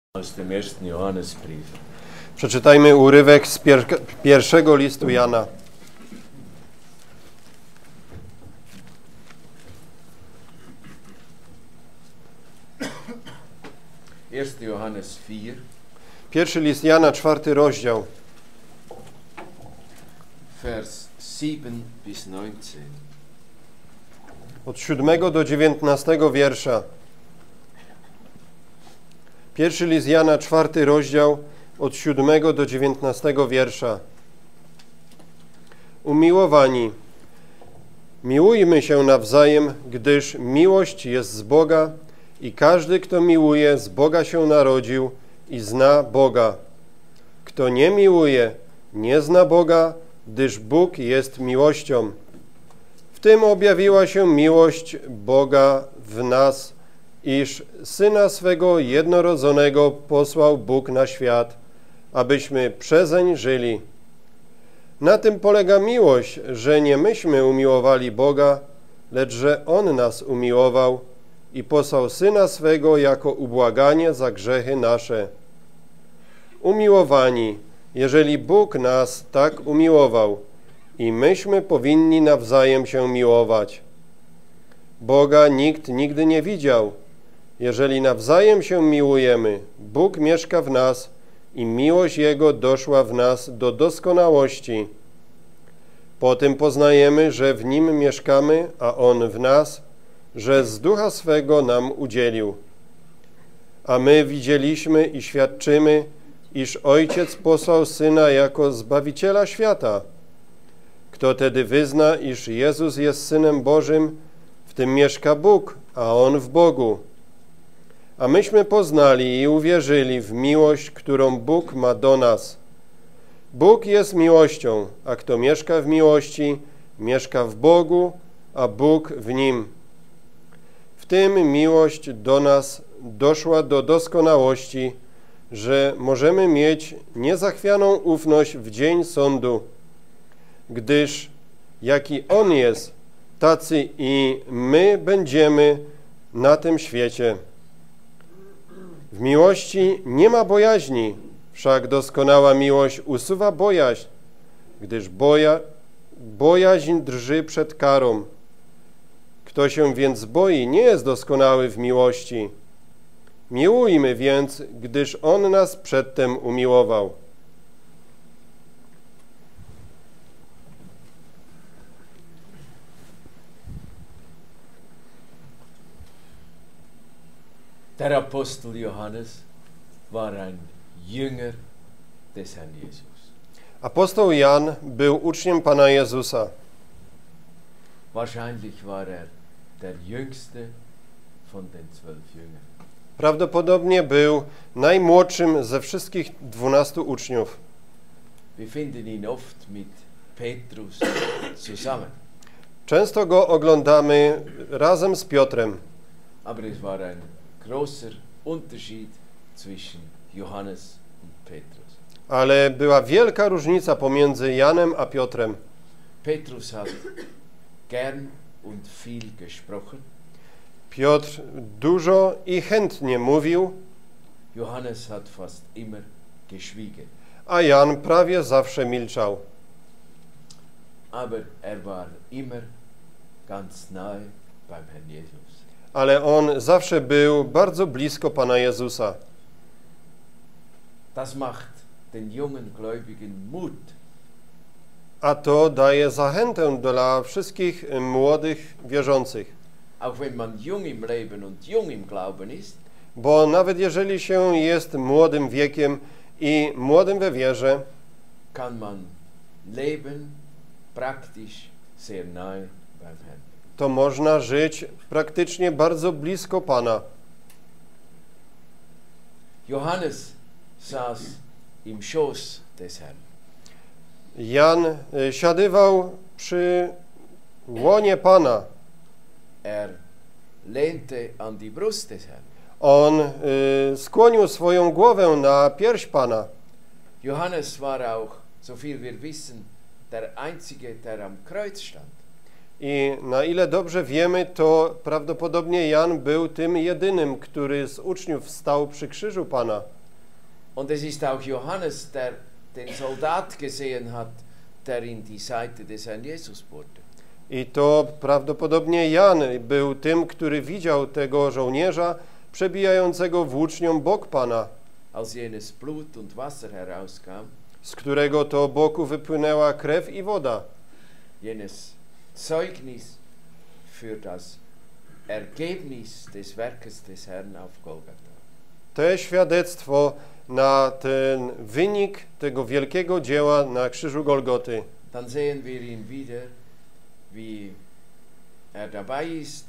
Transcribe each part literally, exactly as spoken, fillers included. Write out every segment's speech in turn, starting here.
Aus dem ersten Johannesbrief. Przeczytajmy urywek z pier pierwszego listu Jana. erster Johannes vier. Pierwszy list Jana, czwarty rozdział. Vers sieben bis neunzehn. Od siódmego do dziewiętnastego wiersza. Pierwszy list Jana, czwarty rozdział, od siódmego do dziewiętnastego wiersza. Umiłowani, miłujmy się nawzajem, gdyż miłość jest z Boga i każdy, kto miłuje, z Boga się narodził i zna Boga. Kto nie miłuje, nie zna Boga, gdyż Bóg jest miłością. W tym objawiła się miłość Boga w nas, iż Syna swego jednorodzonego posłał Bóg na świat, abyśmy przezeń żyli. Na tym polega miłość, że nie myśmy umiłowali Boga, lecz że On nas umiłował i posłał Syna swego jako ubłaganie za grzechy nasze. Umiłowani, jeżeli Bóg nas tak umiłował, i myśmy powinni nawzajem się miłować. Boga nikt nigdy nie widział. Jeżeli nawzajem się miłujemy, Bóg mieszka w nas i miłość Jego doszła w nas do doskonałości. Po tym poznajemy, że w Nim mieszkamy, a On w nas, że z Ducha swego nam udzielił. A my widzieliśmy i świadczymy, iż Ojciec posłał Syna jako Zbawiciela świata. Kto tedy wyzna, iż Jezus jest Synem Bożym, w tym mieszka Bóg, a On w Bogu. A myśmy poznali i uwierzyli w miłość, którą Bóg ma do nas. Bóg jest miłością, a kto mieszka w miłości, mieszka w Bogu, a Bóg w Nim. W tym miłość do nas doszła do doskonałości, że możemy mieć niezachwianą ufność w dzień sądu, gdyż jaki On jest, tacy i my będziemy na tym świecie. W miłości nie ma bojaźni, wszak doskonała miłość usuwa bojaźń, gdyż boja, bojaźń drży przed karą. Kto się więc boi, nie jest doskonały w miłości. Miłujmy więc, gdyż On nas przedtem umiłował. Der Apostel Johannes war ein Jünger des Herrn Jesus. Apostoł Jan był uczniem Pana Jezusa. Wahrscheinlich war er der jüngste von den zwölf Jüngern. Prawdopodobnie był najmłodszym ze wszystkich dwunastu uczniów. Wir finden ihn oft mit Petrus zusammen. Często go oglądamy razem z Piotrem. Aber es war ein großer Unterschied zwischen Johannes und Petrus. Ale była wielka różnica pomiędzy Janem a Piotrem. Petrus hat gern und viel gesprochen. Piotr dużo i chętnie mówił, Johannes hat fast immer geschwiegen. a Jan prawie zawsze milczał. Aber er war immer ganz nahe beim Herrn Jesus. Ale on zawsze był bardzo blisko Pana Jezusa. Das macht den jungen Gläubigen Mut. A to daje zachętę dla wszystkich młodych wierzących. Auch wenn man jung im Leben und jung im Glauben ist, Bo nawet jeżeli się jest młodym wiekiem i młodym we wierze, kann man leben praktisch sehr nahe beim Herrn. to można żyć praktycznie bardzo blisko Pana. Johannes saß im Schoß des Herrn. Jan y, siadywał przy łonie Pana. Er lehnte an die Brust des Herrn. On y, skłonił swoją głowę na pierś Pana. Johannes war auch, so viel wir wissen, der Einzige, der am Kreuz stand. I na ile dobrze wiemy, to prawdopodobnie Jan był tym jedynym, który z uczniów stał przy krzyżu Pana. Und es ist auch Johannes, der den Soldat gesehen hat, der in die Seite des Herrn Jesus bohrte. I to prawdopodobnie Jan był tym, który widział tego żołnierza przebijającego włócznią bok Pana, Als jenes Blut und Wasser herauskam, z którego to boku wypłynęła krew i woda. jenes Zeugnis für das Ergebnis des Werkes des Herrn auf Golgatha. To świadectwo na ten wynik tego wielkiego dzieła na krzyżu Golgoty. Dann sehen wir ihn wieder, wie er dabei ist,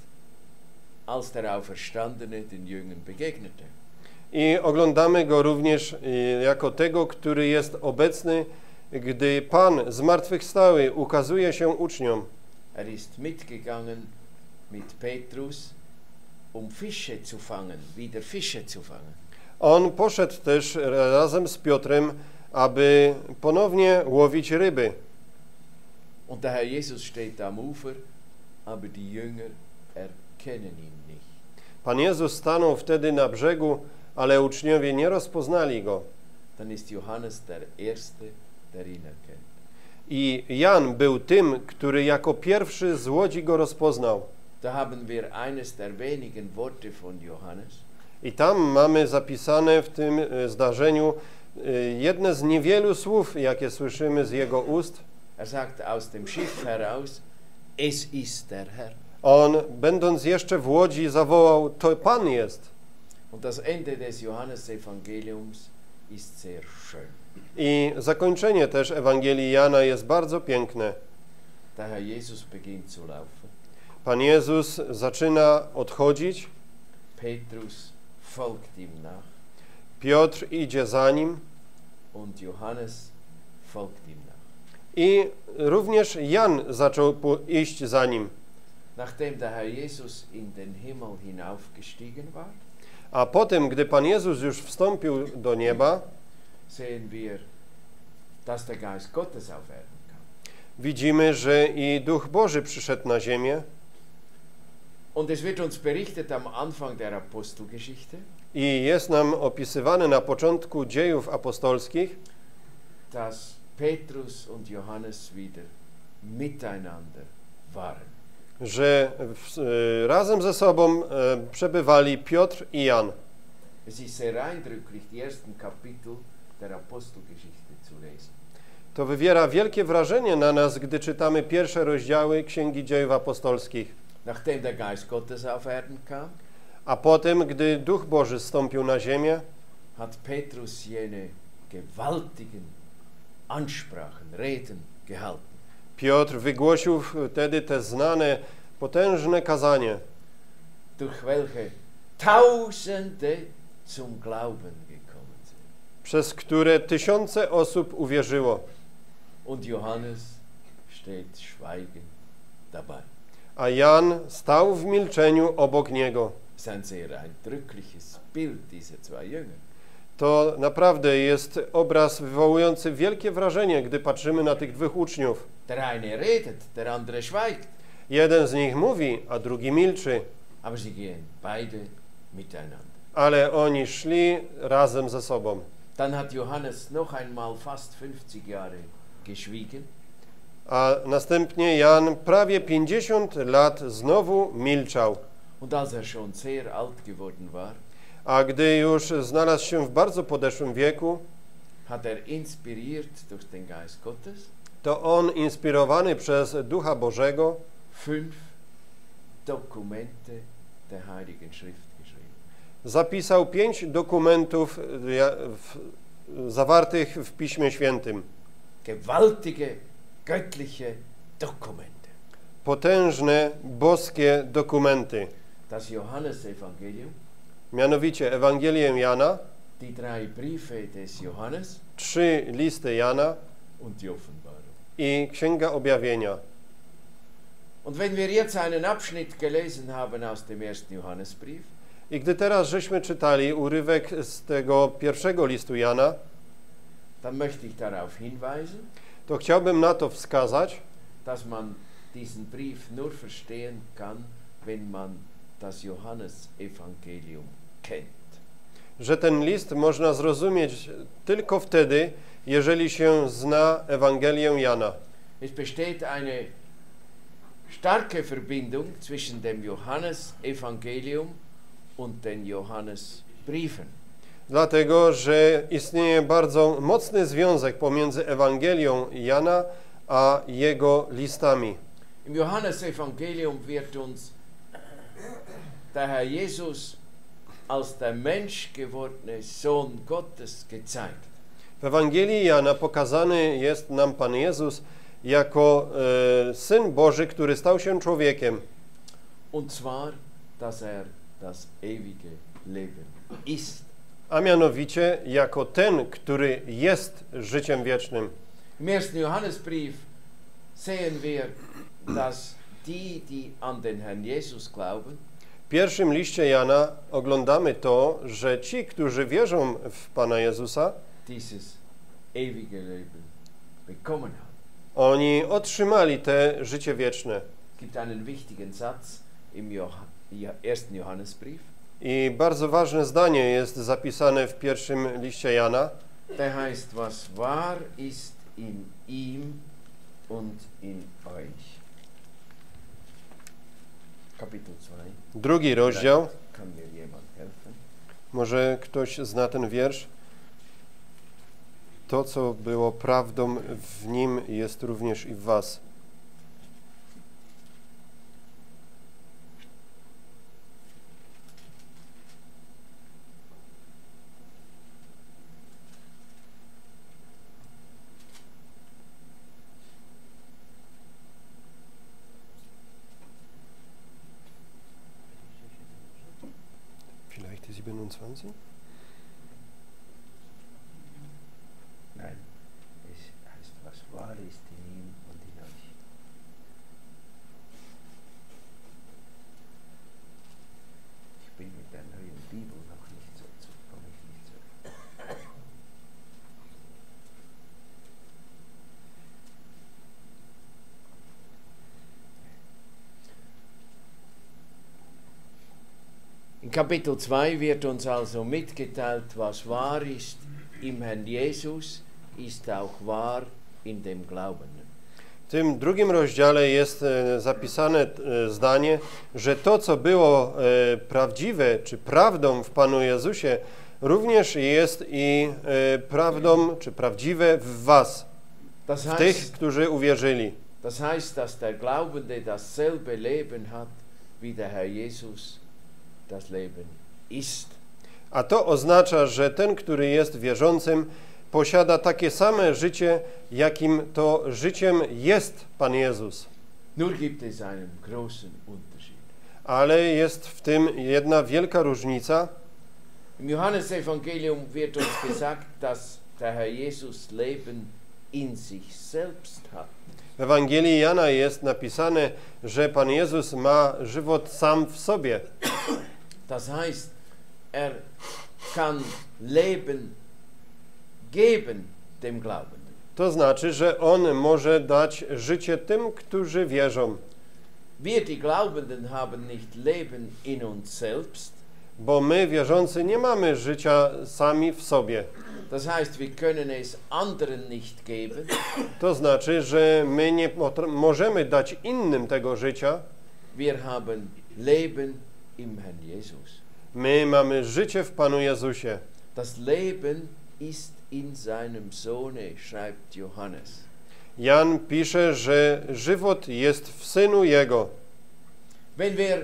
als der Auferstandene den Jüngern begegnete. I oglądamy go również jako tego, który jest obecny, gdy Pan zmartwychwstały ukazuje się uczniom. Er ist mitgegangen mit Petrus, um Fische zu fangen, wieder Fische zu fangen. On poszedł też razem z Piotrem, aby ponownie łowić ryby. Und der Herr Jesus steht am Ufer, aber die Jünger erkennen ihn nicht. Pan Jezus stanął wtedy na brzegu, ale uczniowie nie rozpoznali go. Dann ist Johannes der Erste, der ihn erkennt. I Jan był tym, który jako pierwszy z łodzi go rozpoznał. Da haben wir eines der wenigen Worte von Johannes. I tam mamy zapisane w tym zdarzeniu jedne z niewielu słów, jakie słyszymy z jego ust. Er sagt aus dem Schiff heraus, es ist der Herr. On, będąc jeszcze w łodzi, zawołał, to Pan jest. Und das Ende des Johannes-Evangeliums ist sehr schön. I zakończenie też Ewangelii Jana jest bardzo piękne. Der Herr Jesus beginnt zu laufen. Pan Jezus zaczyna odchodzić. Petrus folgt ihm nach. Piotr idzie za nim. Und Johannes folgt ihm nach. I również Jan zaczął iść za nim. Nachdem der Herr Jesus in den Himmel hinaufgestiegen war, a potem, gdy Pan Jezus już wstąpił do nieba, sehen wir, dass der Geist Gottes auf Erden kam. Widzimy, że i Duch Boży przyszedł na ziemię. Und es wird uns berichtet am Anfang der Apostelgeschichte, I jest nam opisywane na początku dziejów apostolskich, dass Petrus und Johannes wieder miteinander waren. że w, e, razem ze sobą e, przebywali Piotr i Jan. Es ist sehr eindrücklich, die ersten Kapitel der Apostelgeschichte zu lesen. To wywiera wielkie wrażenie na nas, gdy czytamy pierwsze rozdziały Księgi Dziejów Apostolskich. Nachdem der Geist Gottes auf Erden kam, A potem, gdy Duch Boży zstąpił na ziemię, hat Petrus jene gewaltigen Ansprachen, Reden gehalten. Piotr wygłosił wtedy te znane, potężne kazanie, durch welche Tausende zum Glauben gekommen sind. przez które tysiące osób uwierzyło. Und Johannes steht schweigend dabei. A Jan stał w milczeniu obok niego. Das ist ein sehr eindrückliches Bild, diese zwei Jünger. To naprawdę jest obraz wywołujący wielkie wrażenie, gdy patrzymy na tych dwóch uczniów. Der eine redet, der andere schweigt. Jeden z nich mówi, a drugi milczy, Aber sie gehen beide miteinander. ale oni szli razem ze sobą. Dann hat Johannes noch einmal fast fünfzig Jahre geschwiegen. A następnie Jan prawie pięćdziesiąt lat znowu milczał. Und als er schon sehr alt geworden war, A gdy już znalazł się w bardzo podeszłym wieku, hat er inspiriert durch den Geist Gottes to on, inspirowany przez Ducha Bożego, fünf Dokumente der Heiligen Schrift geschrieben. zapisał pięć dokumentów ja, w, zawartych w Piśmie Świętym. Gewaltige, göttliche Dokumente. Potężne, boskie dokumenty. Das Johannesevangelium, Mianowicie Ewangelię Jana, die drei Briefe des Johannes trzy listy Jana und die Offenbarung. i Księga Objawienia. Und wenn wir jetzt einen Abschnitt gelesen haben aus dem ersten Johannesbrief, I gdy teraz żeśmy czytali urywek z tego pierwszego listu Jana, dann möchte ich darauf hinweisen, to chciałbym na to wskazać, dass man diesen Brief nur verstehen kann, wenn man das Johannesevangelium kennt. że ten list można zrozumieć tylko wtedy, jeżeli się zna Ewangelię Jana. Es besteht eine starke Verbindung zwischen dem Johannesevangelium und den Johannesbriefen. Dlatego, że istnieje bardzo mocny związek pomiędzy Ewangelią Jana a jego listami. Im Johannesevangelium wird uns der Herr Jesus als der Mensch gewordene Sohn Gottes gezeigt. W Ewangelii Jana pokazany jest nam Pan Jezus jako e, Syn Boży, który stał się człowiekiem. Und zwar, dass er das ewige Leben ist. A mianowicie jako ten, który jest życiem wiecznym. Im ersten Johannesbrief sehen wir, dass die, die an den Herrn Jesus glauben, W pierwszym liście Jana oglądamy to, że ci, którzy wierzą w Pana Jezusa, dieses ewige Leben bekommen haben. oni otrzymali te życie wieczne. Es gibt einen wichtigen Satz im Johann ersten Johannesbrief. I bardzo ważne zdanie jest zapisane w pierwszym liście Jana. Der heißt, was wahr ist in ihm und in euch. Kapitel zwei. Drugi rozdział. Kann mir jemand helfen? Może ktoś zna ten wiersz? To, co było prawdą w nim, jest również i w was. Vielleicht die siebenundzwanzig? Nein, es heißt, was wahr ist in ihm und in euch. Ich bin mit der neuen Bibel noch nicht so zu, komme ich nicht so. In Kapitel zwei wird uns also mitgeteilt, was wahr ist im Herrn Jesus, ist auch wahr in dem Glaubenden. W tym drugim rozdziale jest e, zapisane e, zdanie, że to, co było e, prawdziwe czy prawdą w Panu Jezusie, również jest i e, prawdą czy prawdziwe w was, Das w tych, heißt, którzy uwierzyli. das heißt, dass der Glaubende dasselbe Leben hat, wie der Herr Jesus das Leben ist. A to oznacza, że ten, który jest wierzącym, posiada takie same życie, jakim to życiem jest Pan Jezus. Nur gibt es einen großen Unterschied. Ale jest w tym jedna wielka różnica. Im Johannesevangelium wird uns gesagt, dass der Herr Jesus Leben in sich selbst hat. W Ewangelii Jana jest napisane, że Pan Jezus ma żywot sam w sobie. Das heißt, er kann Leben geben dem Glaubenden. To znaczy, że On może dać życie tym, którzy wierzą. Wir, die Glaubenden, haben nicht Leben in uns selbst. Bo my, wierzący, nie mamy życia sami w sobie. Das heißt, wir können es anderen nicht geben. To znaczy, że my nie możemy dać innym tego życia. Wir haben Leben im Herrn Jesus. My mamy życie w Panu Jezusie. Das Leben ist in seinem Sohne, schreibt Johannes. Jan pisze, że żywot jest w Synu Jego. Wenn wir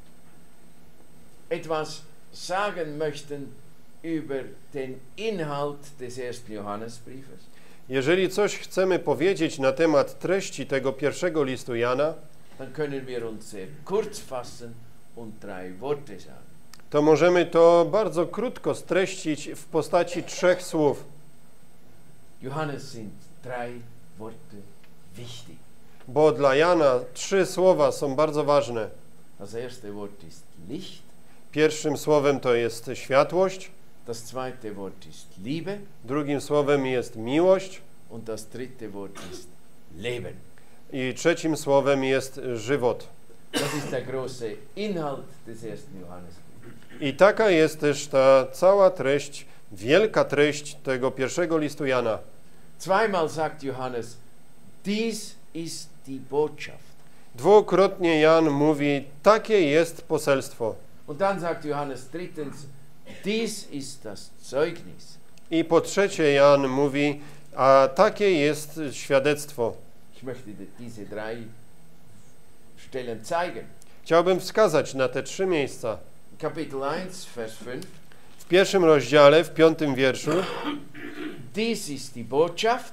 etwas sagen möchten über den Inhalt des ersten Johannesbriefes, Jeżeli coś chcemy powiedzieć na temat treści tego pierwszego listu Jana, dann können wir uns sehr kurz fassen und drei Worte sagen. to możemy to bardzo krótko streścić w postaci trzech słów. Johannes sind drei Worte wichtig. Bo dla Jana trzy słowa są bardzo ważne. Das erste Wort ist Licht, Pierwszym słowem to jest światłość, das zweite Wort ist Liebe drugim słowem jest miłość und das dritte Wort ist Leben. i trzecim słowem jest żywot. Das ist der große Inhalt des ersten Johannesbriefes. I taka jest też ta cała treść, wielka treść tego pierwszego listu Jana. Zweimal sagt Johannes, dies ist die Botschaft. Dwukrotnie Jan mówi, takie jest poselstwo. Und dann sagt Johannes drittens, dies ist das Zeugnis. I po trzecie Jan mówi, a takie jest świadectwo. Ich möchte diese drei Stellen zeigen. Chciałbym wskazać na te trzy miejsca. Kapitel eins, Vers fünf. W pierwszym rozdziale, w piątym wierszu. Dies ist die Botschaft.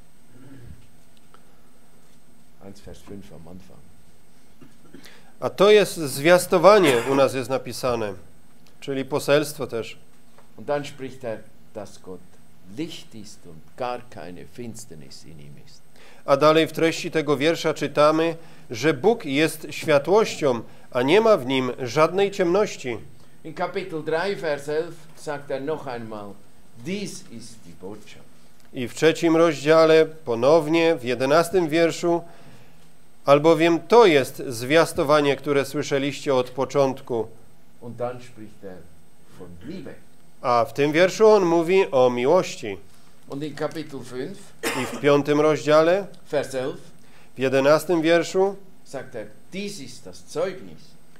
eins, Vers fünf am Anfang. A to jest zwiastowanie, u nas jest napisane, czyli poselstwo też. Und dann spricht er, dass Gott Licht ist und gar keine Finsternis in ihm ist. A dalej w treści tego wiersza czytamy, że Bóg jest światłością, a nie ma w nim żadnej ciemności. In Kapitel drei, Vers elf sagt er noch einmal, dies ist die Botschaft. I w trzecim rozdziale, ponownie w jedenastym wierszu, albowiem to jest zwiastowanie, które słyszeliście od początku. Und dann spricht er von Liebe. A w tym wierszu on mówi o miłości. Und in Kapitel fünf, I w piątym rozdziale, Vers elf, w jedenastym wierszu, sagt er, dies ist das Zeugnis,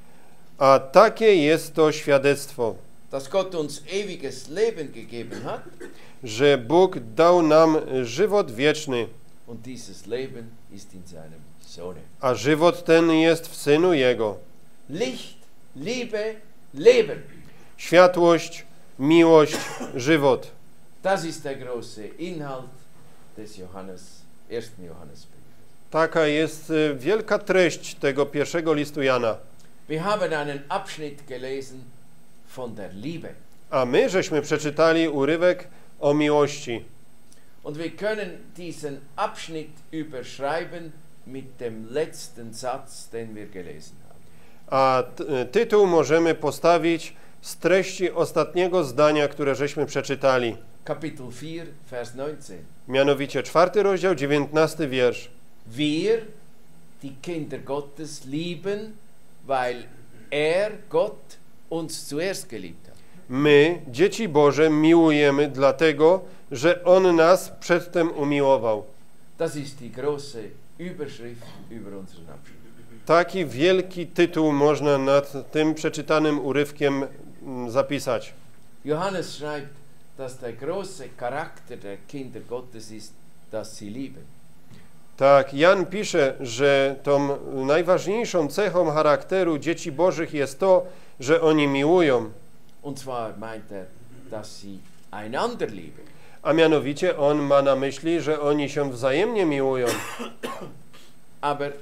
a takie jest to świadectwo, dass Gott uns ewiges Leben gegeben hat że Bóg dał nam żywot wieczny, und dieses Leben ist in seinem Sohne. a żywot ten jest w Synu Jego. Licht, Liebe, Leben. Światłość, miłość, żywot. Das ist der große Inhalt des Johannes, ersten Johannesbriefes. Taka jest y, wielka treść tego pierwszego listu Jana. Wir haben einen Abschnitt gelesen von der Liebe. A my żeśmy przeczytali urywek o miłości. Und wir können diesen Abschnitt überschreiben mit dem letzten Satz, den wir gelesen haben. A t- tytuł możemy postawić z treści ostatniego zdania, które żeśmy przeczytali. Kapitel vier, Vers neunzehn. Mianowicie czwarty rozdział, dziewiętnasty wiersz. Wir, die Kinder Gottes, lieben, weil er, Gott, uns zuerst geliebt hat. My, dzieci Boże, miłujemy dlatego, że On nas przedtem umiłował. Das ist die große Überschrift über unseren Abschnitt. Taki wielki tytuł można nad tym przeczytanym urywkiem mm, zapisać. Johannes schreibt, dass der große Charakter der Kinder Gottes ist, dass sie lieben. Tak, Jan pisze, że tą najważniejszą cechą charakteru dzieci Bożych jest to, że oni miłują. Und zwar meint er, dass sie einander lieben. A mianowicie on ma na myśli, że oni się wzajemnie miłują. Aber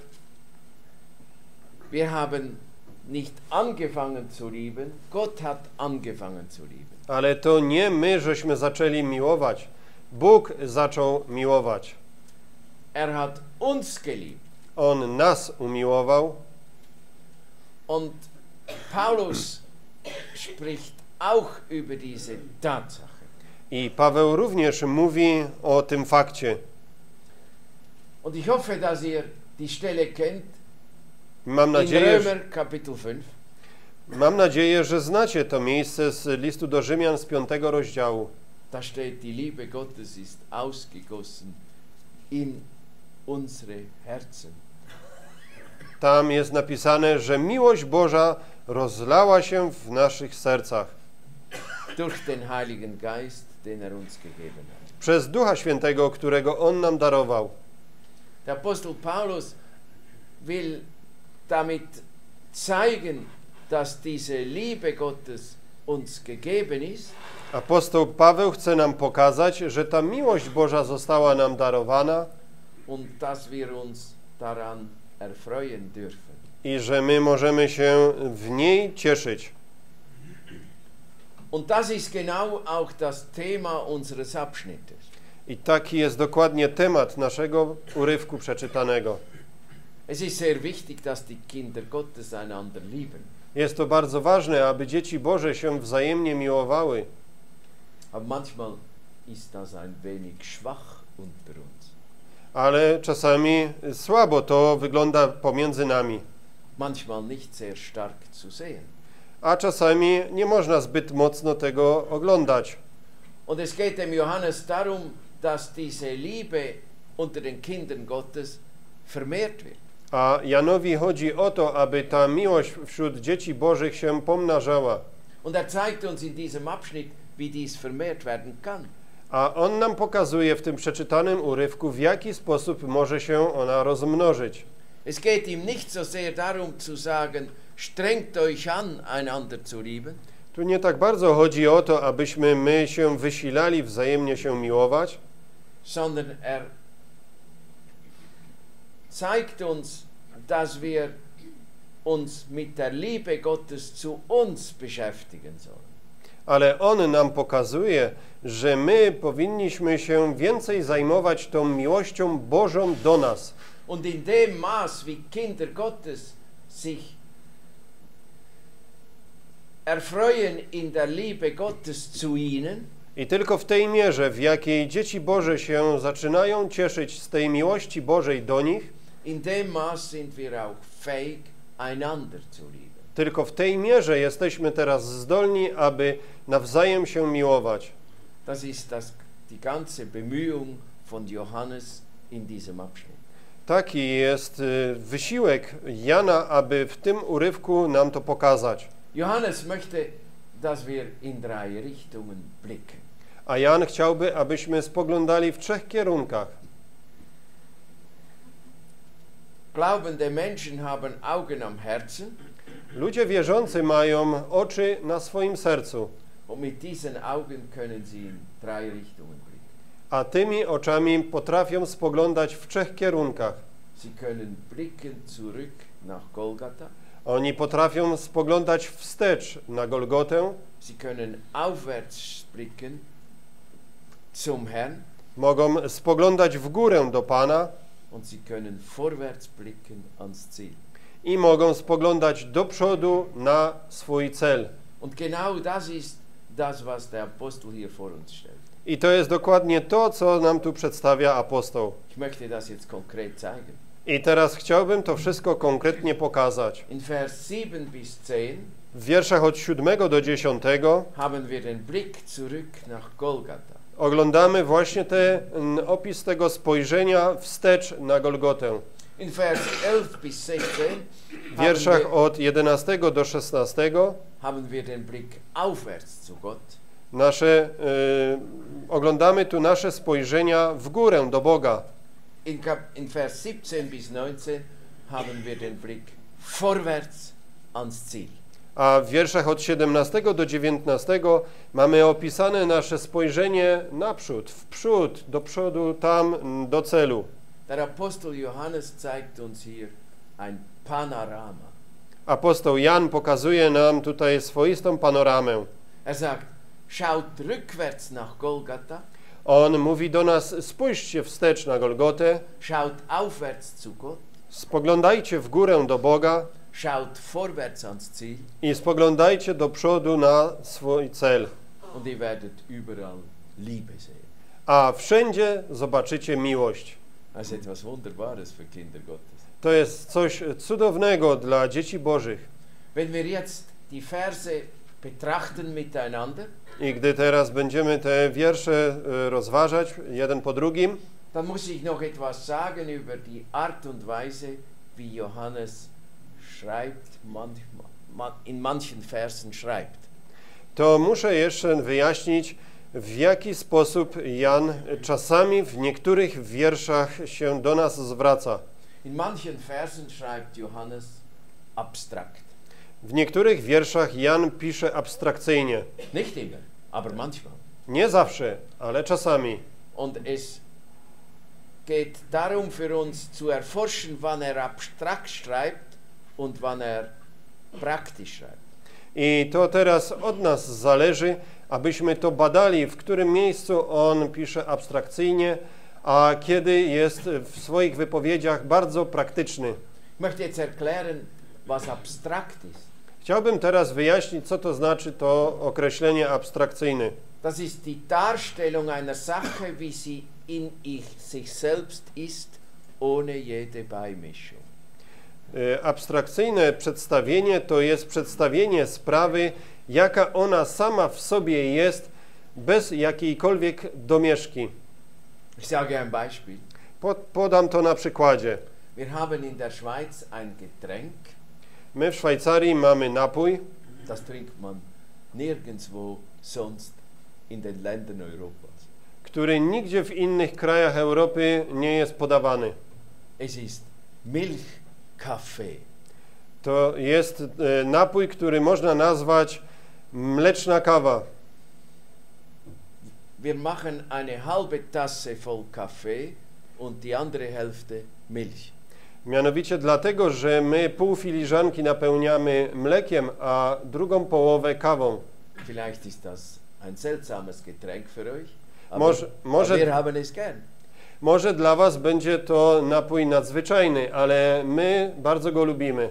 wir haben nicht angefangen zu lieben, Gott hat angefangen zu lieben. Ale to nie my, żeśmy zaczęli miłować. Bóg zaczął miłować. Er hat uns geliebt. On nas umiłował. Und Paulus spricht auch über diese Tatsache. I Paweł również mówi o tym fakcie. Und ich hoffe, dass ihr die Stelle kennt Mam in nadzieję, że, Römer Kapitel fünf. mam nadzieję, że znacie to miejsce z listu do Rzymian z piątego rozdziału. Da steht, die Liebe Gottes ist ausgegossen in unsere Herzen. Tam jest napisane, że miłość Boża rozlała się w naszych sercach Durch den Heiligen Geist, den er uns gegeben hat. przez Ducha Świętego, którego On nam darował. Der Apostel Paulus will damit zeigen, dass diese Liebe Gottes uns gegeben ist Apostoł Paweł chce nam pokazać, że ta miłość Boża została nam darowana und dass wir uns daran erfreuen dürfen. i że my możemy się w niej cieszyć. Und das ist genau auch das Thema unseres Abschnittes. I taki jest dokładnie temat naszego urywku przeczytanego. Es ist sehr wichtig, dass die Kinder Gottes einander lieben. Jest to bardzo ważne, aby dzieci Boże się wzajemnie miłowały. Aber manchmal ist das ein wenig schwach unter uns. Ale czasami słabo to wygląda pomiędzy nami. Manchmal nicht sehr stark zu sehen. a czasami nie można zbyt mocno tego oglądać. Und es geht dem Johannes darum, dass diese Liebe unter den Kindern Gottes vermehrt wird. A Janowi chodzi o to, aby ta miłość wśród dzieci Bożych się pomnażała. Und er zeigt uns in diesem Abschnitt, wie dies vermehrt werden kann. A on nam pokazuje w tym przeczytanym urywku, w jaki sposób może się ona rozmnożyć. Es geht ihm nicht so sehr darum zu sagen, strengt euch an, einander zu lieben. Tu nie tak bardzo chodzi o to, abyśmy my się wysilali wzajemnie się miłować, sondern er zeigt uns, dass wir uns mit der Liebe Gottes zu uns beschäftigen sollen. ale on nam pokazuje, że my powinniśmy się więcej zajmować tą miłością Bożą do nas. Und in dem Maß, wie Kinder Gottes sich erfreuen in der Liebe Gottes zu ihnen, I tylko w tej mierze, w jakiej dzieci Boże się zaczynają cieszyć z tej miłości Bożej do nich, in dem Maß sind wir auch fähig, einander zu lieben. tylko w tej mierze jesteśmy teraz zdolni, aby nawzajem się miłować. Das ist das, die ganze Bemühung von Johannes in diesem Abschnitt. Taki jest y, wysiłek Jana, aby w tym urywku nam to pokazać. Johannes möchte, dass wir in drei Richtungen blicken. A Jan chciałby, abyśmy spoglądali w trzech kierunkach. Glaubende Menschen haben Augen am Herzen Ludzie wierzący mają oczy na swoim sercu, und mit diesen Augen können sie in drei Richtungen blicken. a tymi oczami potrafią spoglądać w trzech kierunkach. Sie können blicken zurück nach Golgatha, Oni potrafią spoglądać wstecz na Golgotę, sie können aufwärts blicken zum Herrn mogą spoglądać w górę do Pana und sie können vorwärts blicken ans Ziel. i mogą spoglądać do przodu na swój cel. Und genau das ist das, was der Apostel hier vor uns stellt. I to jest dokładnie to, co nam tu przedstawia apostoł. Ich möchte das jetzt konkret zeigen. I teraz chciałbym to wszystko konkretnie pokazać. In Vers sieben bis zehn W wierszach od siódmego do dziesiątego haben wir den Blick zurück nach Golgatha. oglądamy właśnie ten opis tego spojrzenia wstecz na Golgotę. In Vers elf bis sechzehn W haben wierszach wir, od jedenastego do szesnastego haben wir den Blick aufwärts zu Gott. nasze, y, oglądamy tu nasze spojrzenia w górę do Boga. In, Kap in Vers siebzehn bis neunzehn haben wir den Blick vorwärts ans Ziel. A w wierszach od siedemnastego do dziewiętnastego mamy opisane nasze spojrzenie naprzód, w przód, do przodu, tam, do celu. Der Apostel Johannes zeigt uns hier ein Panorama. Apostoł Jan pokazuje nam tutaj swoistą panoramę. Er sagt, schaut rückwärts nach Golgatha, On mówi do nas, spójrzcie wstecz na Golgotę, schaut aufwärts zu Gott, spoglądajcie w górę do Boga schaut vorwärts ans Ziel i spoglądajcie do przodu na swój cel. und ihr werdet überall Liebe sehen. A wszędzie zobaczycie miłość. Das ist etwas Wunderbares für Kinder Gottes. To jest coś cudownego dla dzieci Bożych. Wenn wir jetzt die Verse betrachten miteinander, I gdy teraz będziemy te wiersze y, rozważać jeden po drugim, dann muss ich noch etwas sagen über die Art und Weise, wie Johannes schreibt, manchmal, man, in manchen Versen schreibt. to muszę jeszcze wyjaśnić, w jaki sposób Jan czasami w niektórych wierszach się do nas zwraca. In manchen Versen schreibt Johannes abstrakt. W niektórych wierszach Jan pisze abstrakcyjnie. Nicht immer, aber manchmal. Nie zawsze, ale czasami. Und es geht darum für uns zu erforschen, wann er abstrakt schreibt und wann er praktisch schreibt. I to teraz od nas zależy, abyśmy to badali, w którym miejscu on pisze abstrakcyjnie, a kiedy jest w swoich wypowiedziach bardzo praktyczny. Ich möchte jetzt erklären, was abstrakt ist. Chciałbym teraz wyjaśnić, co to znaczy to określenie abstrakcyjny. Das ist die Darstellung einer Sache, wie sie in ich, sich selbst ist, ohne jede Beimischung. Abstrakcyjne przedstawienie to jest przedstawienie sprawy, jaka ona sama w sobie jest, bez jakiejkolwiek domieszki. Ich sage ein Beispiel. Podam to na przykładzie. Wir haben in der Schweiz ein Getränk. My w Szwajcarii mamy napój. Das trinkt man nirgendwo sonst in den Ländern Europas. Który nigdzie w innych krajach Europy nie jest podawany. Es ist Milchkaffee. To jest e, napój, który można nazwać mleczna kawa. Wir machen eine halbe Tasse voll Kaffee und die andere Hälfte Milch. Mianowicie dlatego, że my pół filiżanki napełniamy mlekiem, a drugą połowę kawą. Vielleicht ist das ein seltsames Getränk für euch, aber, może, może, aber wir haben es gern. Może dla was będzie to napój nadzwyczajny, ale my bardzo go lubimy.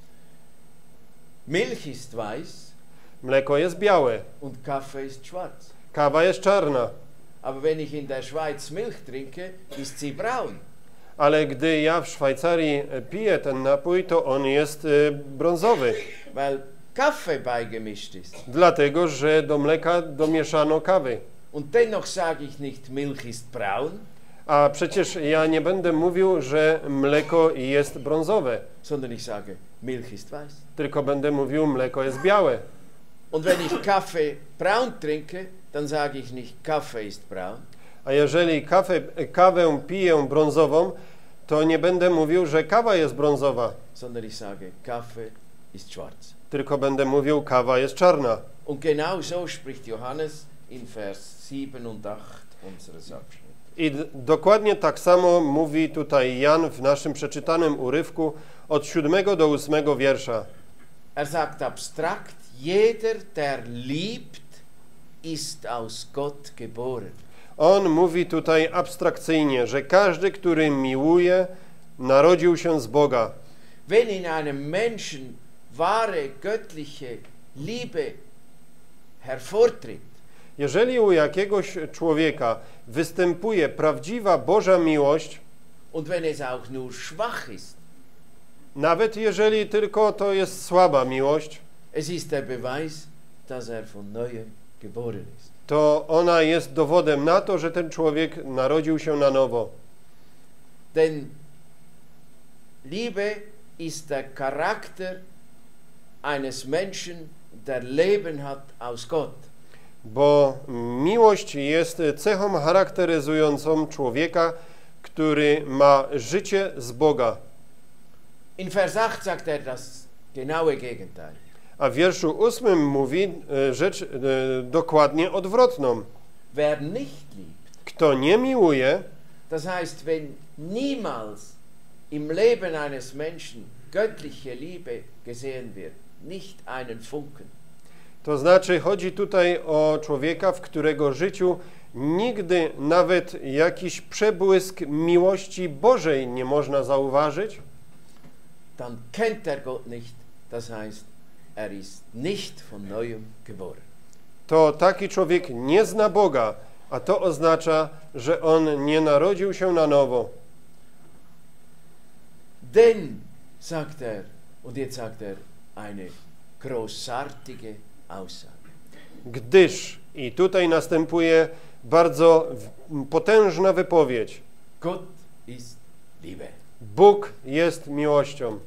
Milch ist weiß. Mleko jest białe. Und Kaffee ist schwarz. Kawa jest czarna. Aber wenn ich in der Schweiz Milch trinke, ist sie braun. Ale gdy ja w Szwajcarii piję ten napój, to on jest y, brązowy. Weil Kaffee beigemischt ist. Dlatego, że do mleka domieszano kawy. Und dennoch sage ich nicht, Milch ist braun. A przecież ja nie będę mówił, że mleko jest brązowe. Sondern ich sage, Milch ist weiß. Tylko będę mówił, mleko jest białe. Und wenn ich Kaffee braun trinke, dann sage ich nicht, Kaffee ist braun. A jeżeli kawę, kawę piję brązową, to nie będę mówił, że kawa jest brązowa. Sondern ich sage, Kaffee ist schwarz. Tylko będę mówił, kawa jest czarna. Und genau so spricht Johannes in Vers sieben und acht unseres Abschnitts. I dokładnie tak samo mówi tutaj Jan w naszym przeczytanym urywku od siódmego do ósmego wiersza. Er sagt abstrakt, jeder, der liebt, ist aus Gott geboren. On mówi tutaj abstrakcyjnie, że każdy, który miłuje, narodził się z Boga. Wenn in einem Menschen wahre göttliche Liebe hervortritt, jeżeli u jakiegoś człowieka występuje prawdziwa Boża miłość, und wenn es auch nur schwach ist, nawet jeżeli tylko to jest słaba miłość, es ist der Beweis, dass er von neuem geboren ist. to ona jest dowodem na to, że ten człowiek narodził się na nowo. Denn Liebe ist der Charakter eines Menschen, der Leben hat aus Gott. Bo miłość jest cechą charakteryzującą człowieka, który ma życie z Boga. In Vers acht sagt er das genaue Gegenteil. A w wierszu ósmym mówi rzecz dokładnie odwrotną. Wer nicht liebt, Kto nie miłuje, das heißt, wenn niemals im Leben eines Menschen göttliche Liebe gesehen wird, nicht einen Funken. to znaczy chodzi tutaj o człowieka, w którego życiu nigdy nawet jakiś przebłysk miłości Bożej nie można zauważyć, Dann kennt er Gott nicht, das heißt, er ist nicht von neuem geboren. to taki człowiek nie zna Boga, a to oznacza, że on nie narodził się na nowo. Denn, sagt er, und jetzt sagt er eine großartige Aussage. Gdyż, i tutaj następuje bardzo potężna wypowiedź, Gott ist Liebe. Bóg jest miłością.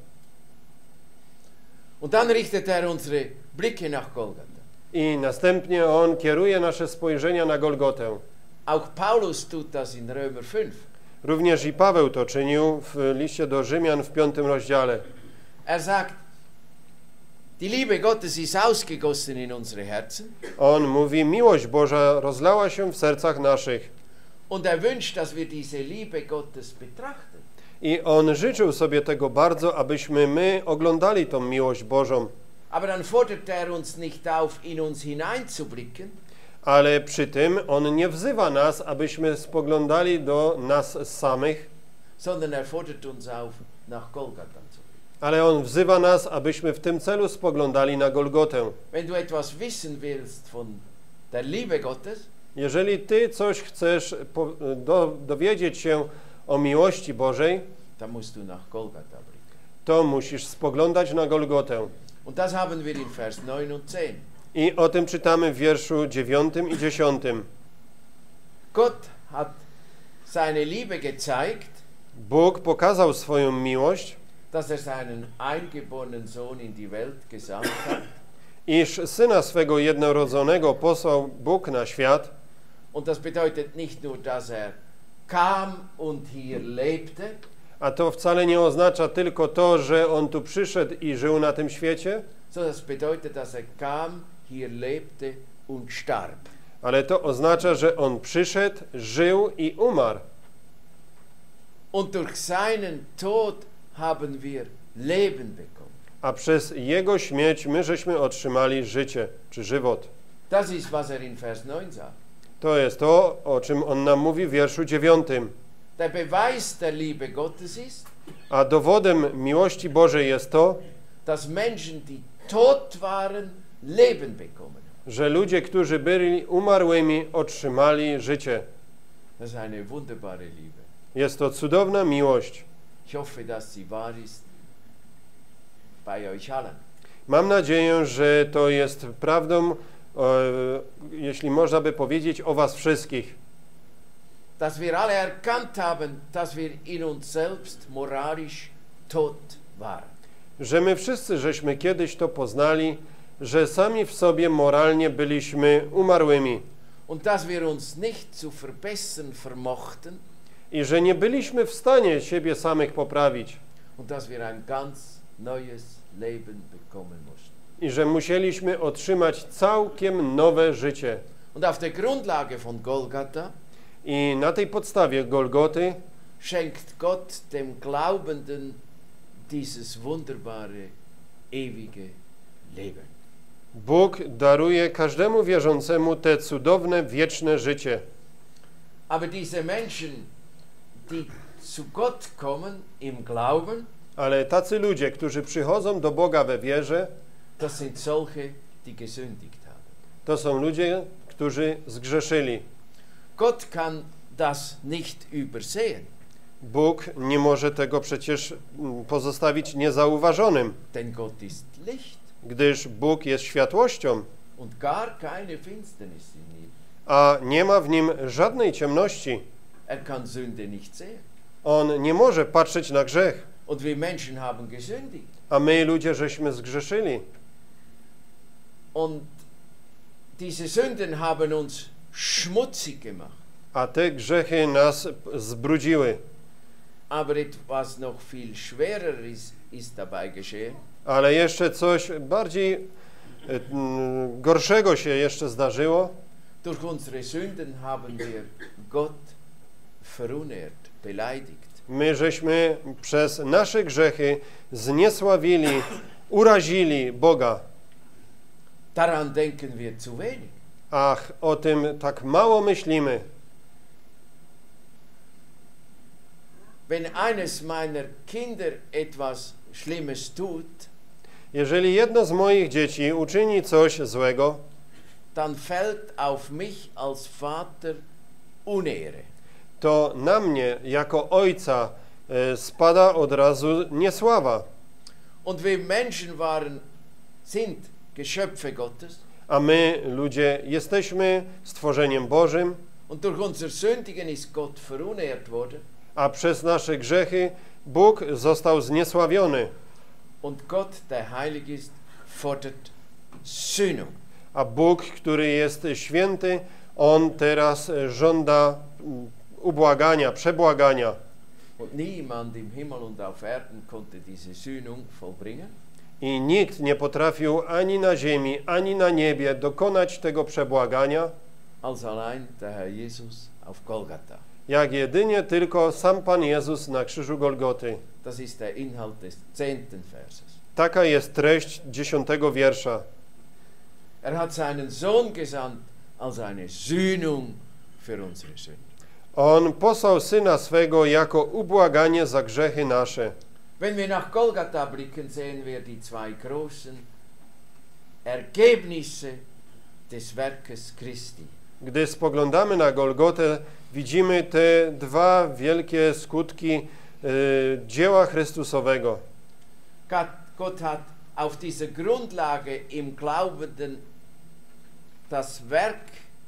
Und dann richtet er unsere Blicke nach Golgatha. I następnie on kieruje nasze spojrzenia na Golgotę. Auch Paulus tut das in Römer fünf. Również i Paweł to czynił w liście do Rzymian w piątym rozdziale. Er sagt, die Liebe Gottes ist ausgegossen in unsere Herzen. On mówi, miłość Boża rozlała się w sercach naszych. Und er wünscht, dass wir diese Liebe Gottes betrachten. I on życzył sobie tego bardzo, abyśmy my oglądali tą miłość Bożą. Aber dann fordert er uns nicht auf, in uns hineinzublicken, Ale przy tym on nie wzywa nas, abyśmy spoglądali do nas samych, sondern er fordert uns auf, nach Golgatha zu blicken. ale on wzywa nas, abyśmy w tym celu spoglądali na Golgotę. Wenn du etwas wissen willst von der Liebe Gottes, Jeżeli ty coś chcesz po, do, dowiedzieć się o miłości Bożej, dann musst du nach Golgatha blicken. to musisz spoglądać na Golgotę. Und das haben wir in Vers neun und zehn. I o tym czytamy w wierszu dziewiątym i dziesiątym. Gott hat seine Liebe gezeigt, Bóg pokazał swoją miłość, dass er seinen eingeborenen Sohn in die Welt gesandt hat. iż Syna swego jednorodzonego posłał Bóg na świat. Und das bedeutet nicht nur, dass er kam und hier lebte, A to wcale nie oznacza tylko to, że On tu przyszedł i żył na tym świecie, sondern das bedeutet, dass er kam, hier lebte und starb. ale to oznacza, że On przyszedł, żył i umarł. Und durch seinen Tod haben wir Leben bekommen. A przez Jego śmierć my żeśmy otrzymali życie, czy żywot. Das ist, was er in Vers neun sagt. To jest to, o czym On nam mówi w wierszu dziewiątym. Der Beweis der Liebe Gottes ist, A dowodem miłości Bożej jest to, dass Menschen, die tot waren, Leben bekommen. że ludzie, którzy byli umarłymi, otrzymali życie. Das ist eine wunderbare Liebe. Jest to cudowna miłość. Ich hoffe, dass sie wahr ist bei euch allen. Mam nadzieję, że to jest prawdą, e, jeśli można by powiedzieć, o was wszystkich. Dass wir alle erkannt haben, dass wir in uns selbst moralisch tot waren. Że my wszyscy żeśmy kiedyś to poznali, że sami w sobie moralnie byliśmy umarłymi Und dass wir uns nicht zu verbessern vermochten i że nie byliśmy w stanie siebie samych poprawić und dass wir ein ganz neues Leben bekommen mussten. i że musieliśmy otrzymać całkiem nowe życie. Und auf der Grundlage von Golgatha I na tej podstawie Golgoty schenkt Gott dem Glaubenden dieses wunderbare, ewige Leben. Bóg daruje każdemu wierzącemu te cudowne, wieczne życie. Aber diese Menschen, die zu Gott kommen im Glauben, Ale tacy ludzie, którzy przychodzą do Boga we wierze, das sind solche, die gesündigt haben. to są ludzie, którzy zgrzeszyli. Gott kann das nicht übersehen, Bóg nie może tego przecież mm, pozostawić niezauważonym, denn Gott ist Licht gdyż Bóg jest światłością, und gar keine Finsternis in ihm. a nie ma w nim żadnej ciemności. Er kann Sünde nicht sehen. On nie może patrzeć na grzech, Und wir Menschen haben gesündigt. a my ludzie żeśmy zgrzeszyli. Und diese Sünden haben uns schmutzig gemacht. A te grzechy nas zbrudziły. Aber etwas noch viel schwerer ist, ist dabei geschehen. Ale jeszcze coś bardziej e, mm, gorszego się jeszcze zdarzyło. Durch unsere Sünden haben wir Gott verunehrt, beleidigt. My żeśmy przez nasze grzechy zniesławili, urazili Boga. Daran denken wir zu wenig. Ach, o tym tak mało myślimy. Wenn eines meiner Kinder etwas Schlimmes tut, Jeżeli jedno z moich dzieci uczyni coś złego, dann fällt auf mich als Vater Unehre. to na mnie jako ojca e, spada od razu niesława. Und wir Menschen waren, sind Geschöpfe Gottes. A my, ludzie, jesteśmy stworzeniem Bożym, Und durch unser Sündigen ist Gott verunehrt worden. a przez nasze grzechy Bóg został zniesławiony. Und Gott, der heilig ist, fordert Sühnung. A Bóg, który jest święty, On teraz żąda mm, ubłagania, przebłagania. Und niemand im Himmel und auf Erden konnte diese Sühnung vollbringen. I nikt nie potrafił ani na ziemi, ani na niebie dokonać tego przebłagania, Als allein der Herr Jesus auf Golgatha. jak jedynie tylko sam Pan Jezus na krzyżu Golgoty. Das ist der Inhalt des zehnten Verses. Taka jest treść dziesiątego wiersza. Er hat seinen Sohn gesandt als eine Sühnung für unsere Sünden. On posłał Syna swego jako ubłaganie za grzechy nasze. Wenn wir nach Golgatha blicken, sehen wir die zwei großen Ergebnisse des Werkes Christi. Gdy spoglądamy na Golgotę, widzimy te dwa wielkie skutki y, dzieła Chrystusowego. Gott, Gott hat auf dieser Grundlage im Glaubenden das Werk,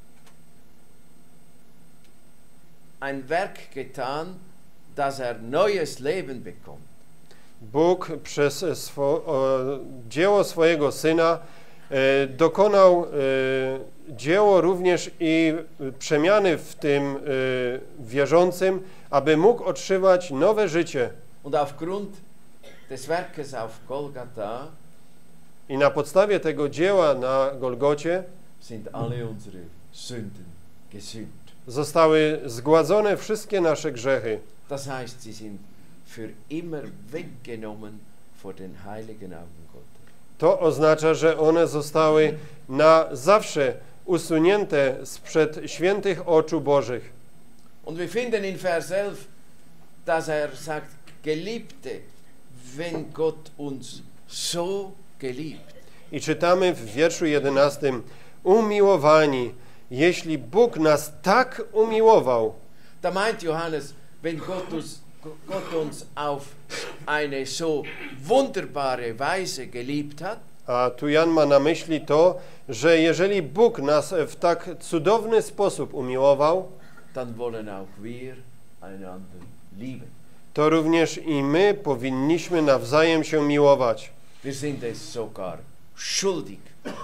ein Werk getan, dass er neues Leben bekommt. Bóg przez swo, o, dzieło swojego Syna e, dokonał e, dzieło również i przemiany w tym e, wierzącym, aby mógł otrzymać nowe życie. Und aufgrund des Werkes auf Golgatha I na podstawie tego dzieła na Golgocie sind alle unsere Sünden gesühnt. zostały zgładzone wszystkie nasze grzechy. Das heißt, sie sind für immer weggenommen vor den heiligen Augen Gottes. To oznacza, że one zostały na zawsze usunięte sprzed świętych oczu Bożych. Und wir finden in Vers elf, dass er sagt, Geliebte, wenn Gott uns so geliebt. I czytamy w wierszu jedenastym: umiłowani, jeśli Bóg nas tak umiłował. Da meint Johannes, wenn Gott uns, Gott uns auf eine so wunderbare Weise geliebt hat, A tu Jan ma na myśli to, że jeżeli Bóg nas w tak cudowny sposób umiłował, dann wollen auch wir einander lieben. to również i my powinniśmy nawzajem się miłować. Wir sind es sogar schuldig.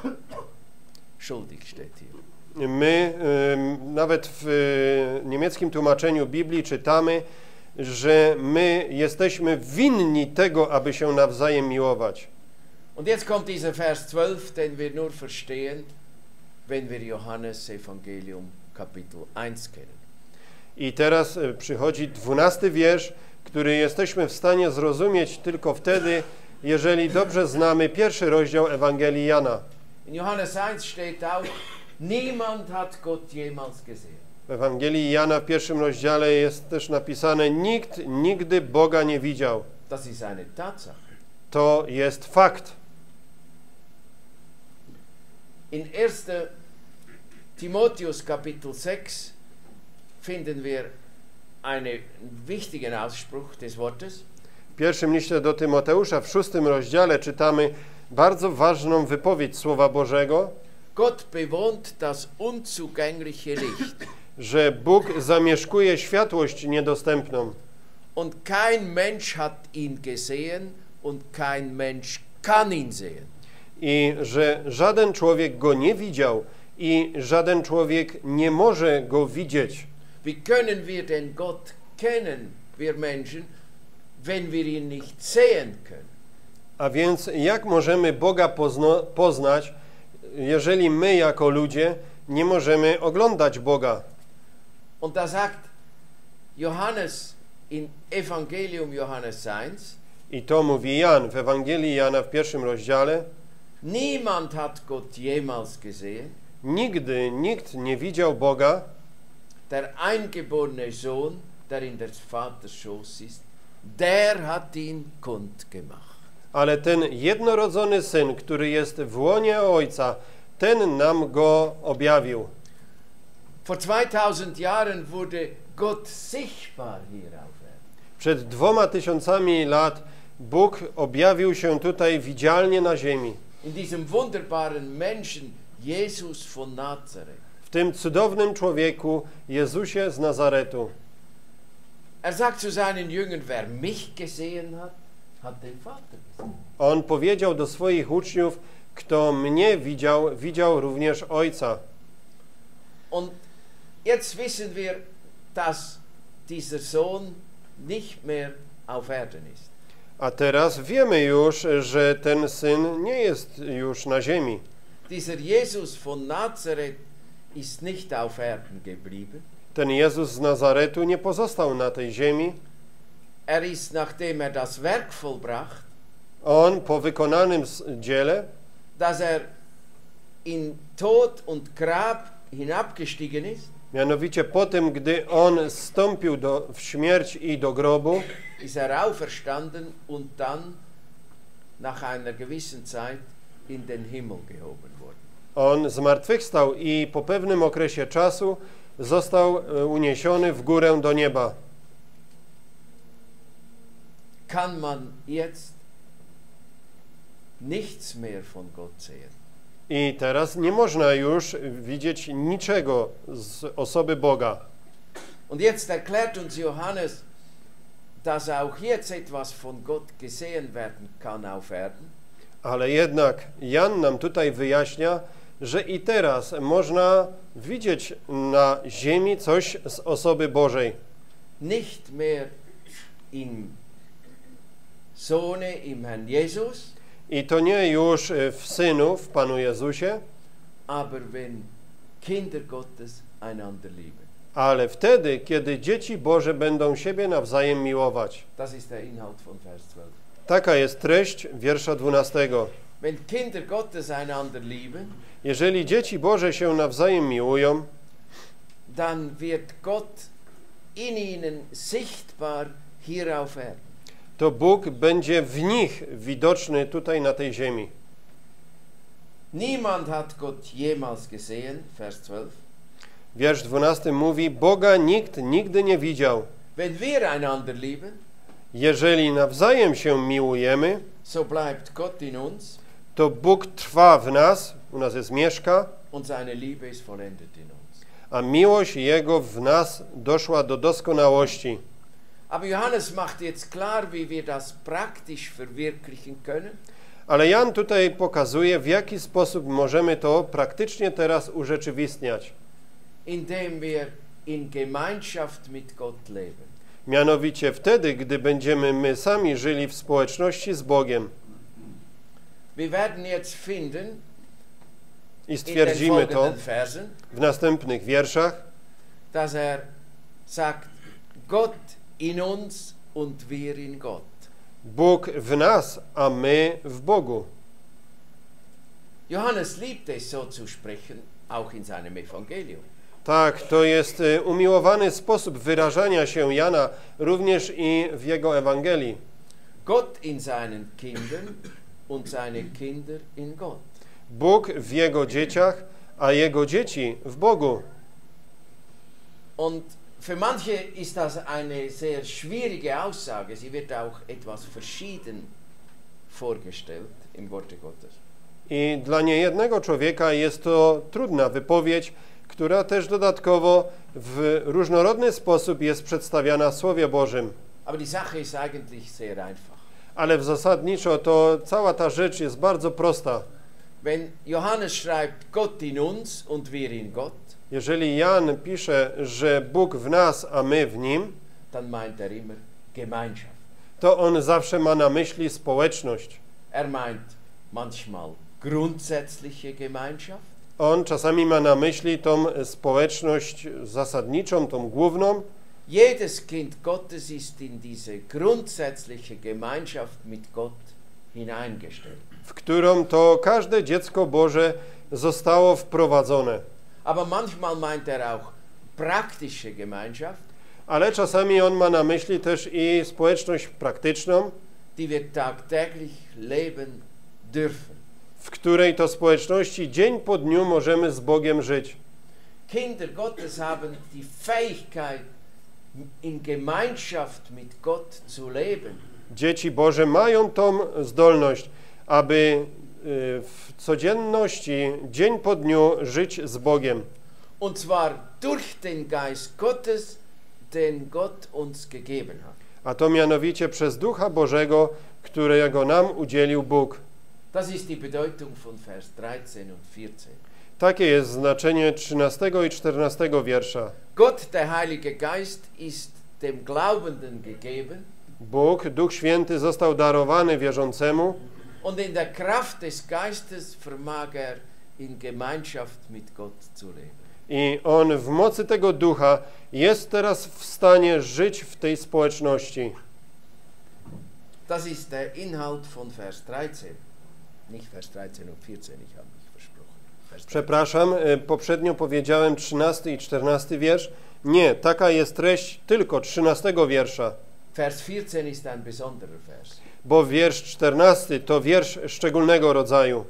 Schuldig steht hier. My y, nawet w y, niemieckim tłumaczeniu Biblii czytamy, że my jesteśmy winni tego, aby się nawzajem miłować. Und jetzt kommt dieser Vers zwölf, den wir nur verstehen, wenn wir Johannes Evangelium Kapitel eins kennen. I teraz y, przychodzi dwunasty wiersz, który jesteśmy w stanie zrozumieć tylko wtedy, jeżeli dobrze znamy pierwszy rozdział Ewangelii Jana. In Johannes eins steht auch, niemand hat Gott jemals gesehen. W Ewangelii Jana w pierwszym rozdziale jest też napisane: nikt nigdy Boga nie widział. Das ist eine Tatsache. To jest fakt. In erster Timotheus Kapitel sechs finden wir einen wichtigen Ausspruch des Wortes. W pierwszym liście do Tymoteusza w szóstym rozdziale czytamy bardzo ważną wypowiedź Słowa Bożego, Gott bewohnt das unzugängliche Licht. że Bóg zamieszkuje światłość niedostępną Und kein Mensch hat ihn gesehen und kein Mensch kann ihn sehen. i że żaden człowiek Go nie widział i żaden człowiek nie może Go widzieć. Wie können wir denn Gott kennen, wir Menschen, wenn wir ihn nicht sehen können? A więc jak możemy Boga pozno, poznać, jeżeli my jako ludzie nie możemy oglądać Boga? Und da sagt Johannes in Evangelium Johannes eins, I to mówi Jan w Ewangelii Jana w pierwszym rozdziale: niemand hat Gott jemals gesehen. nigdy nikt nie widział Boga, Der eingeborene Sohn, der in des Vaters Schoß ist, der hat ihn kundgemacht. ale ten jednorodzony Syn, który jest w łonie Ojca, ten nam Go objawił. Vor zweitausend Jahren wurde Gott sichtbar hier auf Erden. Przed dwoma tysiącami lat Bóg objawił się tutaj widzialnie na ziemi. In diesem wunderbaren Menschen, Jesus von Nazareth. W tym cudownym człowieku, Jezusie z Nazaretu. Er sagt zu seinen Jüngern, wer mich gesehen hat, hat den Vater gesehen. On powiedział do swoich uczniów: kto mnie widział, widział również Ojca. Und jetzt wissen wir, dass dieser Sohn nicht mehr auf Erden ist. A teraz wiemy już, że ten Syn nie jest już na ziemi. Dieser Jesus von Nazareth ist nicht auf Erden geblieben. Ten Jezus z Nazaretu nie pozostał na tej ziemi. Er ist, nachdem er das Werk vollbracht, On po wykonanym dziele, dass er in Tod und Grab hinabgestiegen ist, mianowicie po tym, gdy On zstąpił do, w śmierć i do grobu, ist er auferstanden und dann nach einer gewissen Zeit in den Himmel gehoben worden. On zmartwychwstał i po pewnym okresie czasu został uniesiony w górę do nieba. Kann man jetzt nichts mehr von Gott sehen. I teraz nie można już widzieć niczego z osoby Boga. Und jetzt erklärt uns Johannes, dass auch jetzt etwas von Gott gesehen werden kann auf Erden. Ale jednak Jan nam tutaj wyjaśnia, że i teraz można widzieć na ziemi coś z osoby Bożej. Nicht mehr im Sohne, im Herrn Jesus, I to nie już w Synu, w Panu Jezusie, aber wenn Kinder Gottes einander lieben. ale wtedy, kiedy dzieci Boże będą siebie nawzajem miłować. Das ist der Inhalt von Vers zwölf. Taka jest treść wiersza dwunastego. Wenn Kinder Gottes einander lieben, Jeżeli dzieci Boże się nawzajem miłują, dann wird Gott in ihnen sichtbar hier auf Erden. to Bóg będzie w nich widoczny tutaj na tej ziemi. Niemand hat Gott jemals gesehen, Vers zwölf. Wiersz dwunasty mówi, Boga nikt nigdy nie widział. Wenn wir einander lieben, Jeżeli nawzajem się miłujemy, so bleibt Gott in uns to Bóg trwa w nas, u nas jest mieszka, und seine Liebe ist vollendet in uns. a miłość Jego w nas doszła do doskonałości. Aber Johannes macht jetzt klar, wie wir das praktisch verwirklichen können. Ale Jan tutaj pokazuje, w jaki sposób możemy to praktycznie teraz urzeczywistniać. Indem wir in Gemeinschaft mit Gott leben. Mianowicie wtedy, gdy będziemy my sami żyli w społeczności z Bogiem. Wir werden jetzt finden, I in den stwierdzimy to folgenden Versen, w następnych wierszach, dass er sagt, Gott in uns und wir in Gott. Bóg w nas, a my w Bogu. Johannes liebt es so zu sprechen, auch in seinem Evangelium. Tak, to jest y, umiłowany sposób wyrażania się Jana również i w jego Ewangelii. Gott in seinen Kindern und seine Kinder in Gott. Bóg w jego dzieciach, a jego dzieci w Bogu. Und für manche ist das eine sehr schwierige Aussage. Sie wird auch etwas verschieden vorgestellt im Worte Gottes. I dla niejednego człowieka jest to trudna wypowiedź, która też dodatkowo w różnorodny sposób jest przedstawiana w Słowie Bożym. Aber die Sache ist eigentlich sehr einfach. Ale w zasadniczo to cała ta rzecz jest bardzo prosta. Wenn Johannes schreibt, Gott in uns und wir in Gott, Jeżeli Jan pisze, że Bóg w nas, a my w Nim, dann meint er immer Gemeinschaft. to on zawsze ma na myśli społeczność. Er meint manchmal grundsätzliche Gemeinschaft, On czasami ma na myśli tą społeczność zasadniczą, tą główną. jedes Kind Gottes ist in diese grundsätzliche Gemeinschaft mit Gott hineingestellt. w którą to każde dziecko Boże zostało wprowadzone. Aber manchmal meint er auch praktische Gemeinschaft, Ale czasami on ma na myśli też i społeczność praktyczną, die wir tagtäglich leben dürfen. w której to społeczności dzień po dniu możemy z Bogiem żyć. Kinder Gottes haben die Fähigkeit, in Gemeinschaft mit Gott zu leben. Dzieci Boże mają tą zdolność, aby y, w codzienności, dzień po dniu żyć z Bogiem. Und zwar durch den Geist Gottes, den Gott uns gegeben hat. A to mianowicie przez Ducha Bożego, którego nam udzielił Bóg. Das ist die Bedeutung von Vers dreizehn und vierzehn. Takie jest znaczenie trzynastego i czternastego wiersza. Gott, der Heilige Geist, ist dem Glaubenden gegeben Bóg, Duch Święty, został darowany wierzącemu und in der Kraft des Geistes vermag er in Gemeinschaft mit Gott zu leben. i On w mocy tego Ducha jest teraz w stanie żyć w tej społeczności. Das ist der Inhalt von Vers dreizehn. Nicht Vers dreizehn und vierzehn, ich habe mich versprochen. Vers dreizehn. Przepraszam, y, poprzednio powiedziałem trzynasty i czternasty wiersz. Nie, taka jest treść tylko trzynastego wiersza, Vers vierzehn ist ein besonderer Vers. bo wiersz czternasty to wiersz szczególnego rodzaju.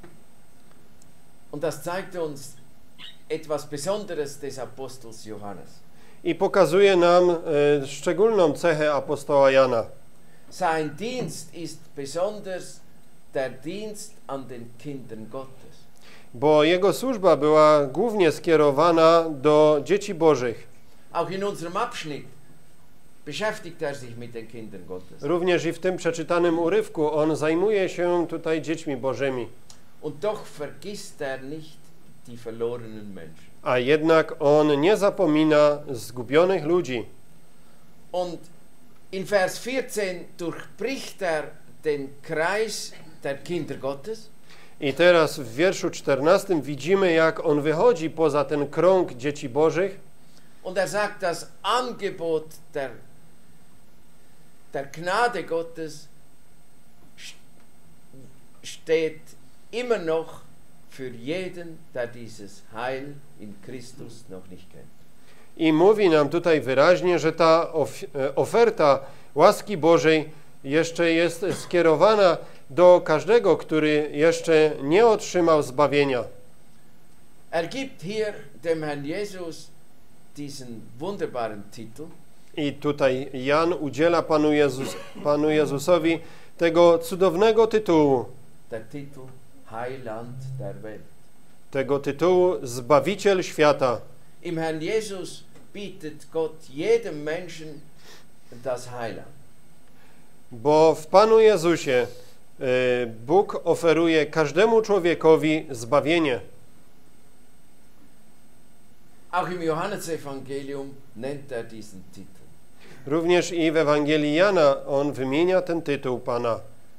Und das zeigt uns etwas Besonderes des Apostels Johannes. I pokazuje nam y, szczególną cechę apostoła Jana. Sein Dienst ist besonders der Dienst an den Kindern Gottes. Bo jego służba była głównie skierowana do dzieci Bożych. Auch in unserem Abschnitt beschäftigt er sich mit den Kindern Gottes. Również i w tym przeczytanym urywku on zajmuje się tutaj dziećmi Bożymi. Und doch vergisst er nicht die verlorenen Menschen. A jednak on nie zapomina zgubionych ludzi. Und in Vers vierzehn durchbricht er den Kreis der Kinder Gottes. I teraz w wierszu czternastym widzimy, jak on wychodzi poza ten krąg dzieci Bożych. Und er sagt, das Angebot der, der Gnade Gottes steht immer noch für jeden, der dieses Heil in Christus noch nicht kennt. I mówi nam tutaj wyraźnie, że ta of oferta łaski Bożej jeszcze jest skierowana do każdego, który jeszcze nie otrzymał zbawienia. Er gibt hier dem Herrn Jesus diesen wunderbaren Titel. I tutaj Jan udziela Panu, Jezus, Panu Jezusowi tego cudownego tytułu. Der Titel Heiland der Welt. Tego tytułu Zbawiciel świata. Im Herrn Jesus bietet Gott jedem Menschen das Heiland. Bo w Panu Jezusie y, Bóg oferuje każdemu człowiekowi zbawienie. Auch im Johannesevangelium nennt er diesen Titel. Również i w Ewangelii Jana on wymienia ten tytuł Pana.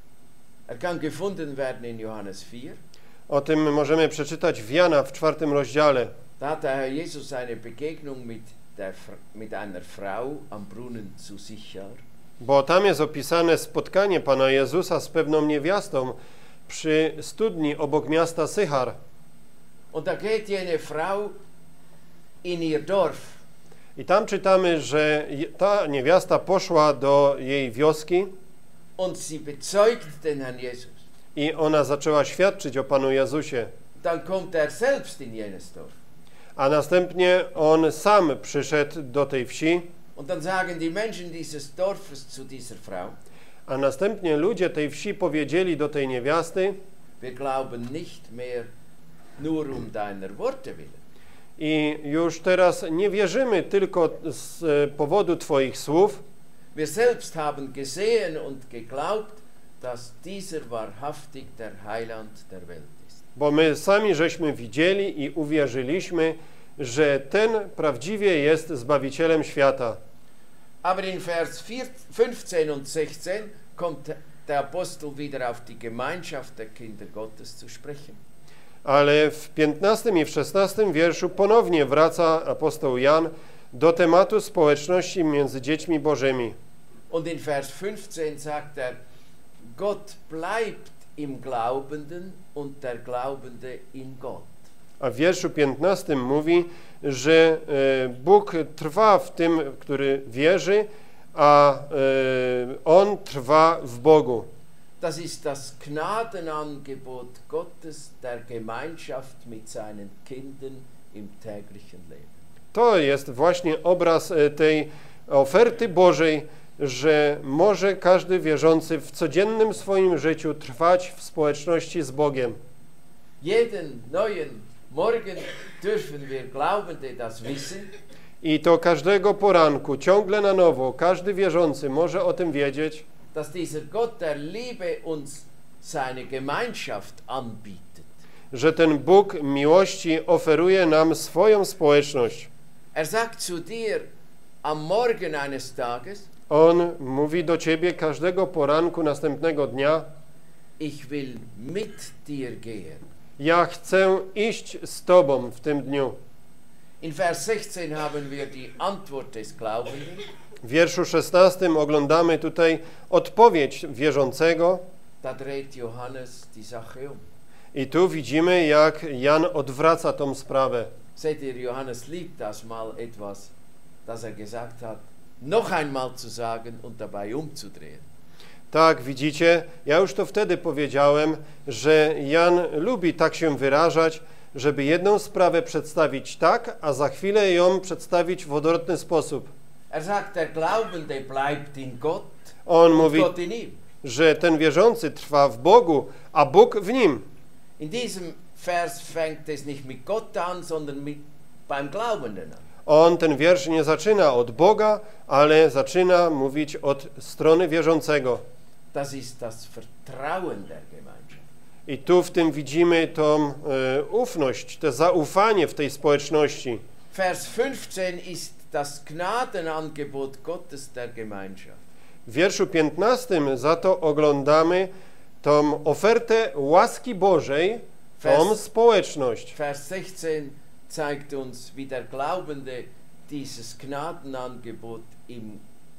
Er kann gefunden werden in Johannes vier. O tym możemy przeczytać w Jana w czwartym rozdziale. Da hat der Herr Jesus eine Begegnung mit, der, mit einer Frau am Brunnen zu Sichar. Bo tam jest opisane spotkanie Pana Jezusa z pewną niewiastą przy studni obok miasta Sychar. Und da geht jene Frau in ihr Dorf. I tam czytamy, że ta niewiasta poszła do jej wioski Und sie bezeugt den Herrn Jesus. i ona zaczęła świadczyć o Panu Jezusie. Dann kommt er selbst in jenes Dorf. A następnie on sam przyszedł do tej wsi. Und dann sagen die Menschen dieses Dorfes zu dieser Frau: A następnie ludzie tej wsi powiedzieli do tej niewiasty: Wir glauben nicht mehr nur um deiner Worte willen. I już teraz nie wierzymy tylko z powodu Twoich słów. Wir selbst haben gesehen und geglaubt, dass dieser wahrhaftig der Heiland der Welt ist. Bo my sami żeśmy widzieli i uwierzyliśmy, że ten prawdziwie jest Zbawicielem świata. Aber in Vers fünfzehn und sechzehn kommt der Apostel wieder auf die Gemeinschaft der Kinder Gottes zu sprechen. Ale w piętnastym i w szesnastym wierszu ponownie wraca apostoł Jan do tematu społeczności między dziećmi Bożymi. Und in Vers fünfzehn sagt er, Gott bleibt im Glaubenden und der Glaubende in Gott. A w wierszu piętnastym mówi, że e, Bóg trwa w tym, który wierzy, a e, on trwa w Bogu. Das ist das Gnadenangebot Gottes der Gemeinschaft mit seinen Kindern im täglichen Leben. To jest właśnie obraz e, tej oferty Bożej, że może każdy wierzący w codziennym swoim życiu trwać w społeczności z Bogiem. Jeden neuen Morgen dürfen wir Glaubende das wissen. I to każdego poranku, ciągle na nowo, każdy wierzący może o tym wiedzieć, dass dieser Gott der Liebe uns seine Gemeinschaft anbietet. że ten Bóg miłości oferuje nam swoją społeczność. Er sagt zu dir am Morgen eines Tages: On mówi do ciebie każdego poranku następnego dnia: Ich will mit dir gehen. Ja chcę iść z tobą w tym dniu. In Vers sechzehn haben wir die Antwort des Glaubenden. W wierszu szesnastym oglądamy tutaj odpowiedź wierzącego. Da dreht Johannes die Sache um. I tu widzimy, jak Jan odwraca tą sprawę. Seht ihr, Johannes liebt das mal etwas, das er gesagt hat, noch einmal zu sagen und dabei umzudrehen. Tak, widzicie, ja już to wtedy powiedziałem, że Jan lubi tak się wyrażać, żeby jedną sprawę przedstawić tak, a za chwilę ją przedstawić w odwrotny sposób. Er sagt, der Glaubende bleibt in Gott, On und mówi, Gott in ihm. że ten wierzący trwa w Bogu, a Bóg w nim. In diesem Vers fängt es nicht mit Gott an, sondern mit, beim Glaubenden an. On ten wiersz nie zaczyna od Boga, ale zaczyna mówić od strony wierzącego. Das ist das Vertrauen der Gemeinschaft. I tu w tym widzimy tą e, ufność, to zaufanie w tej społeczności. Vers fünfzehn ist das Gnadenangebot Gottes der Gemeinschaft. W wierszu piętnastym za to oglądamy tą ofertę łaski Bożej, tą Vers- społeczność. Vers sechzehn zeigt uns, wie der Glaubende dieses Gnadenangebot im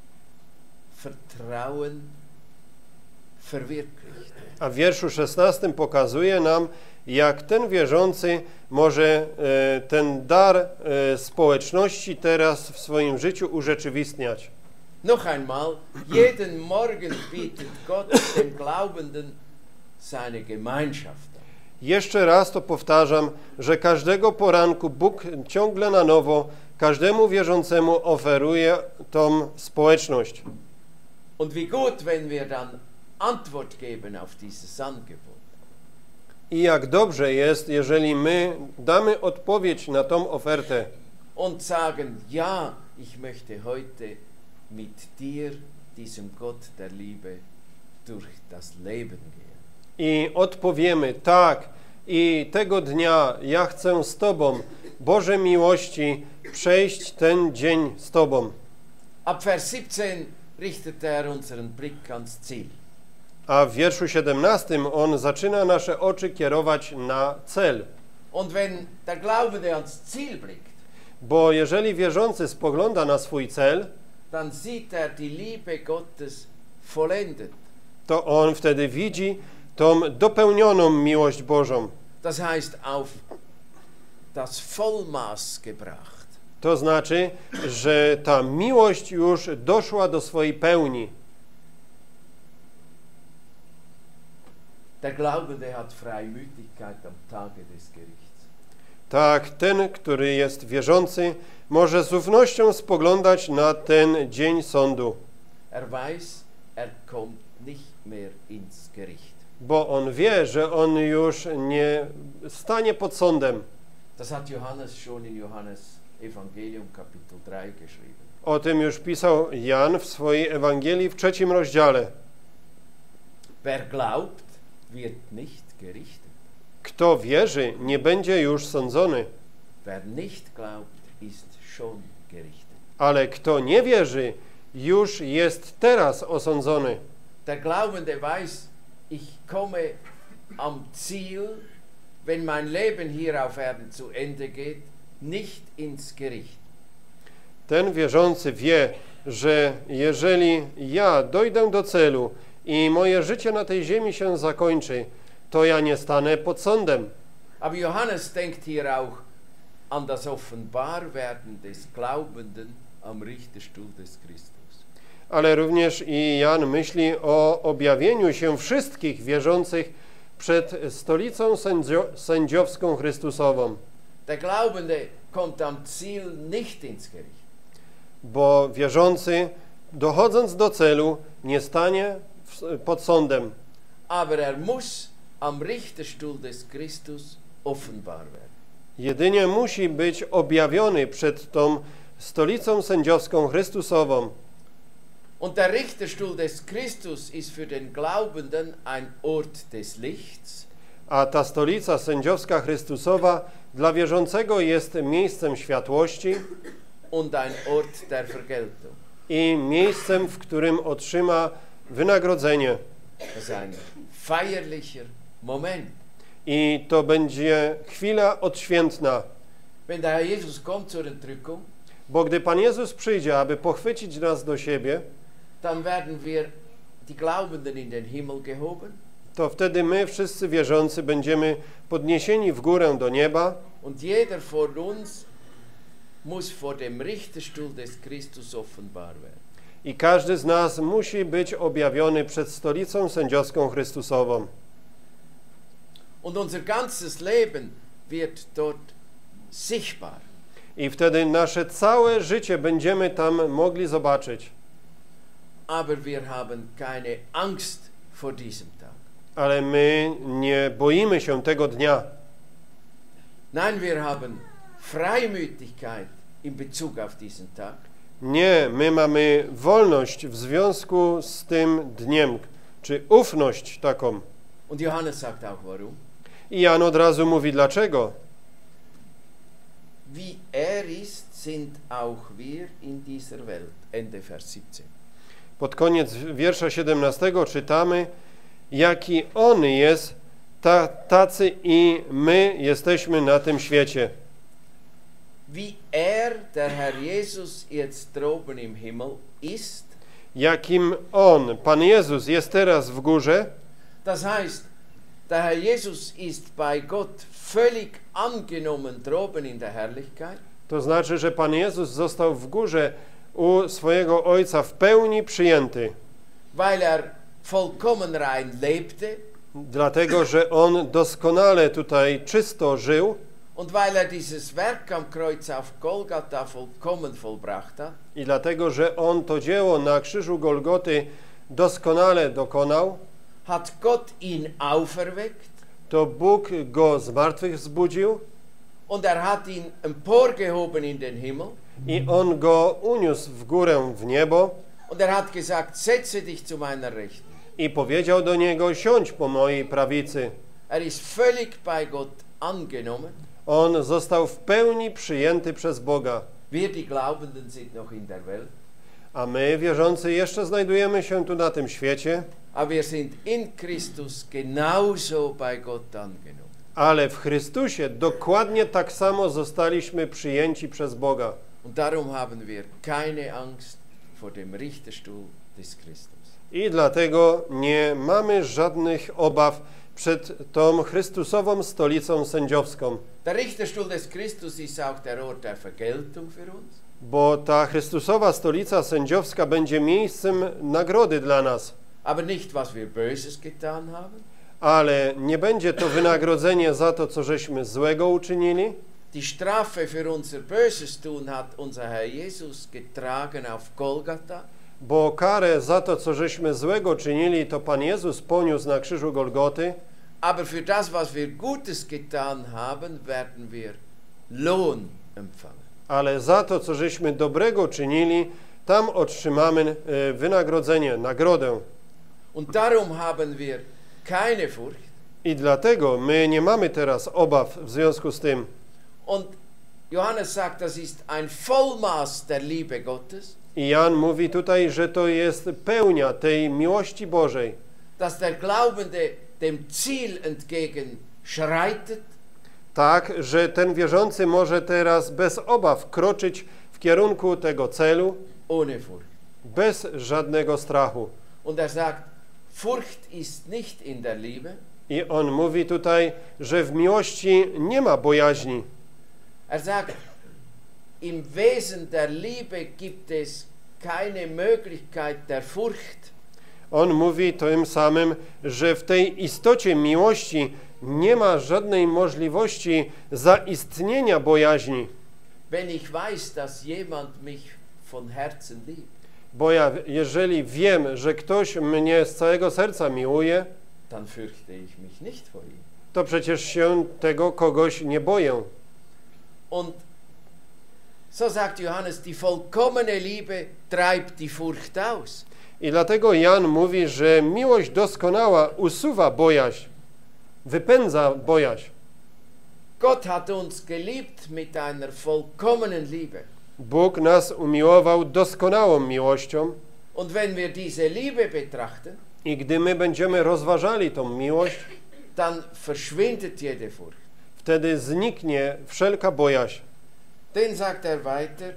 Vertrauen verwirklicht. A w wierszu szesnastym pokazuje nam, jak ten wierzący może e, ten dar e, społeczności teraz w swoim życiu urzeczywistniać. Noch einmal, jeden Morgen bietet Gott dem Glaubenden seine Gemeinschaft an. Jeszcze raz to powtarzam, że każdego poranku Bóg ciągle na nowo każdemu wierzącemu oferuje tą społeczność. Und wie gut, wenn wir dann Antwort geben auf dieses Angebot. I jak dobrze jest, jeżeli my damy odpowiedź na tą ofertę Und sagen, ja, ich möchte heute mit dir, diesem Gott der Liebe, durch das Leben gehen. i odpowiemy tak, i tego dnia ja chcę z Tobą, Boże miłości, przejść ten dzień z Tobą. Ab Vers siebzehn richtet er unseren Blick ans Ziel. A w wierszu siedemnastym on zaczyna nasze oczy kierować na cel. Und wenn der Glaubende ans Ziel blickt, Bo jeżeli wierzący spogląda na swój cel, dann sieht er die Liebe Gottes vollendet. to on wtedy widzi tą dopełnioną miłość Bożą. Das heißt auf das Vollmaß gebracht. To znaczy, że ta miłość już doszła do swojej pełni. Der Glaubende hat Freimütigkeit am Tage des Gerichts. Tak, ten, który jest wierzący, może z ufnością spoglądać na ten dzień sądu, Er weiß, er kommt nicht mehr ins Gericht. bo on wie, że on już nie stanie pod sądem. Das hat Johannes schon in Johannes Evangelium Kapitel drei geschrieben. O tym już pisał Jan w swojej Ewangelii w trzecim rozdziale. Wer glaubt, wird nicht gerichtet. Kto wierzy, nie będzie już sądzony, Wer nicht glaubt, ist schon gerichtet. ale kto nie wierzy, już jest teraz osądzony. Der Glaubende weiß, ich komme am Ziel, wenn mein Leben hier auf Erden zu Ende geht, nicht ins Gericht. Ten wierzący wie, że jeżeli ja dojdę do celu i moje życie na tej ziemi się zakończy, to ja nie stanę pod sądem. Aber Johannes denkt hier auch an das Offenbarwerden des Glaubenden am Richterstuhl des Christus. Ale również i Jan myśli o objawieniu się wszystkich wierzących przed stolicą sędzio sędziowską Chrystusową. Der Glaubende kommt am Ziel nicht ins Gericht. Bo wierzący, dochodząc do celu, nie stanie w, pod sądem, Aber er muss am Richterstuhl des Christus offenbar werden. jedynie musi być objawiony przed tą stolicą sędziowską Chrystusową. Und der Richterstuhl des Christus ist für den Glaubenden ein Ort des Lichts A ta stolica sędziowska Chrystusowa dla wierzącego jest miejscem światłości und ein Ort der Vergeltung. i miejscem, w którym otrzyma wynagrodzenie. Das ist ein feierlicher Moment. I to będzie chwila odświętna, Wenn der Herr Jesus kommt zur Entrückung, bo gdy Pan Jezus przyjdzie, aby pochwycić nas do siebie, dann werden wir die Glaubenden in den Himmel gehoben to wtedy my, wszyscy wierzący, będziemy podniesieni w górę do nieba und jeder von uns muss vor dem Richterstuhl des Christus offenbar werden. i każdy z nas musi być objawiony przed stolicą sędziowską Chrystusową. Und unser ganzes Leben wird dort sichtbar. I wtedy nasze całe życie będziemy tam mogli zobaczyć. Aber wir haben keine Angst vor diesem Tag. Ale my nie boimy się tego dnia. Nein, wir haben Freimütigkeit in Bezug auf diesen Tag. Nie, my mamy wolność w związku z tym dniem, czy ufność taką. Und Johannes sagt auch warum. I Jan od razu mówi dlaczego. Wie er ist, sind auch wir in dieser Welt. Ende Vers siebzehn. Pod koniec wiersza siedemnastego czytamy, jaki On jest, ta, tacy i my jesteśmy na tym świecie. Wie er, der Herr Jesus, jetzt droben im Himmel ist. Jakim On, Pan Jezus, jest teraz w górze. Das heißt, der Herr Jesus ist bei Gott völlig angenommen droben in der Herrlichkeit. To znaczy, że Pan Jezus został w górze u swojego Ojca w pełni przyjęty. Weil er vollkommen rein lebte. Dlatego, że On doskonale tutaj czysto żył. Und weil er dieses Werk am Kreuz auf Golgatha vollkommen vollbracht hat. I dlatego, że On to dzieło na krzyżu Golgoty doskonale dokonał. Hat Gott ihn auferweckt. To Bóg go z martwych wzbudził. Und er hat ihn emporgehoben in den Himmel. I On go uniósł w górę w niebo. Und er hat gesagt, setze dich zu meiner Rechten. I powiedział do niego, siądź po mojej prawicy. Er ist völlig bei Gott angenommen. On został w pełni przyjęty przez Boga. Wir, die Glaubenden, sind noch in der Welt. A my, wierzący, jeszcze znajdujemy się tu na tym świecie. Aber wir sind in Christus genauso bei Gott angenommen. Ale w Chrystusie dokładnie tak samo zostaliśmy przyjęci przez Boga. Und darum haben wir keine Angst vor dem Richterstuhl des Christus. I dlatego nie mamy żadnych obaw przed tą Chrystusową stolicą sędziowską. Der Richterstuhl des Christus ist auch der Ort der Vergeltung für uns. Bo ta Chrystusowa stolica sędziowska będzie miejscem nagrody dla nas. Aber nicht, was wir Böses getan haben. Ale nie będzie to wynagrodzenie za to, co żeśmy złego uczynili. Die Strafe für unser Böses tun hat unser Herr Jesus getragen auf Golgatha. Bo karę za to, co żeśmy złego czynili, to Pan Jezus poniósł na krzyżu Golgoty. Aber für das, was wir Gutes getan haben, werden wir Lohn empfangen. Ale za to, co żeśmy dobrego czynili, tam otrzymamy e, wynagrodzenie, nagrodę. Und darum haben wir keine Furcht. I dlatego my nie mamy teraz obaw w związku z tym. Und Johannes sagt, das ist ein Vollmaß der Liebe Gottes. I Jan mówi tutaj, że to jest pełnia tej miłości Bożej. Dass der Glaubende dem Ziel entgegen schreitet. Tak, że ten wierzący może teraz bez obaw kroczyć w kierunku tego celu. Ohne Furcht. Bez żadnego strachu. Und er sagt, Furcht ist nicht in der Liebe. I on mówi tutaj, że w miłości nie ma bojaźni. Er sagt, im Wesen der Liebe gibt es keine Möglichkeit der Furcht. On mówi tym samym, że w tej istocie miłości nie ma żadnej możliwości zaistnienia bojaźni. Wenn ich weiß, dass jemand mich von Herzen liebt. Bo ja, jeżeli wiem, że ktoś mnie z całego serca miłuje, dann fürchte ich mich nicht vor ihm. to przecież się tego kogoś nie boję. Und so sagt Johannes, die vollkommene Liebe treibt die Furcht aus. I dlatego Jan mówi, że miłość doskonała usuwa bojaźń, wypędza bojaźń. Gott hat uns geliebt mit einer vollkommenen Liebe. Bóg nas umiłował doskonałą miłością. Und wenn wir diese Liebe betrachten, I gdy my będziemy rozważali tą miłość, dann verschwindet jede Furcht. wtedy zniknie wszelka bojaźń. Dann sagt er weiter,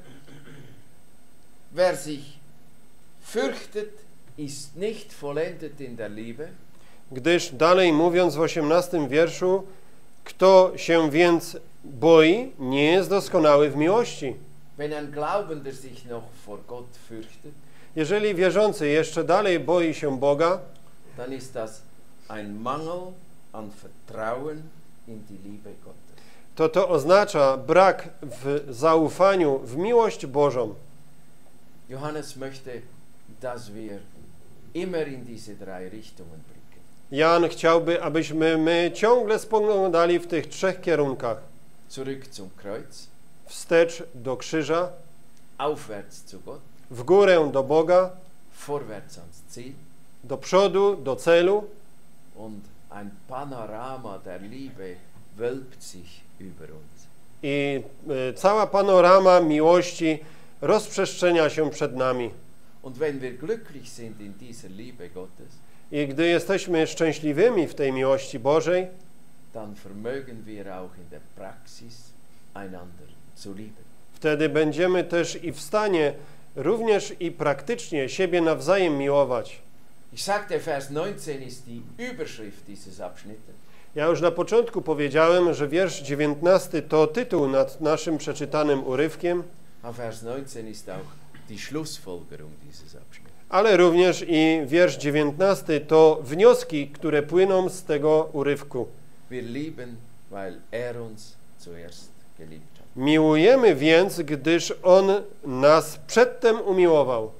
wer sich fürchtet, ist nicht vollendet in der Liebe. Gdyż dalej mówiąc w osiemnastym wierszu, kto się więc boi, nie jest doskonały w miłości. Wenn ein Glaubender sich noch vor Gott fürchtet, Jeżeli wierzący jeszcze dalej boi się Boga, dann ist das ein Mangel an Vertrauen in die Liebe Gottes. to to oznacza brak w zaufaniu w miłość Bożą. Johannes möchte, dass wir immer in diese drei Richtungen blicken. Jan chciałby, abyśmy my ciągle spoglądali w tych trzech kierunkach. Zurück zum Kreuz, Wstecz do krzyża, aufwärts zu Gott, w górę do Boga, vorwärts ans Ziel do przodu, do celu und ein Panorama der Liebe wölbt sich über uns. i y, cała panorama miłości rozprzestrzenia się przed nami. Und wenn wir glücklich sind in dieser Liebe Gottes, I gdy jesteśmy szczęśliwymi w tej miłości Bożej, dann vermögen wir auch in der Praxis einander zu lieben. wtedy będziemy też i w stanie również i praktycznie siebie nawzajem miłować. Ich sagte, Vers neunzehn ist die Überschrift dieses Abschnittes. Ja już na początku powiedziałem, że wiersz dziewiętnasty to tytuł nad naszym przeczytanym urywkiem, Aber Vers neunzehn ist auch die Schlussfolgerung dieses Abschnittes. ale również i wiersz dziewiętnasty to wnioski, które płyną z tego urywku. Wir lieben, weil er uns zuerst geliebt hat. Miłujemy więc, gdyż On nas przedtem umiłował.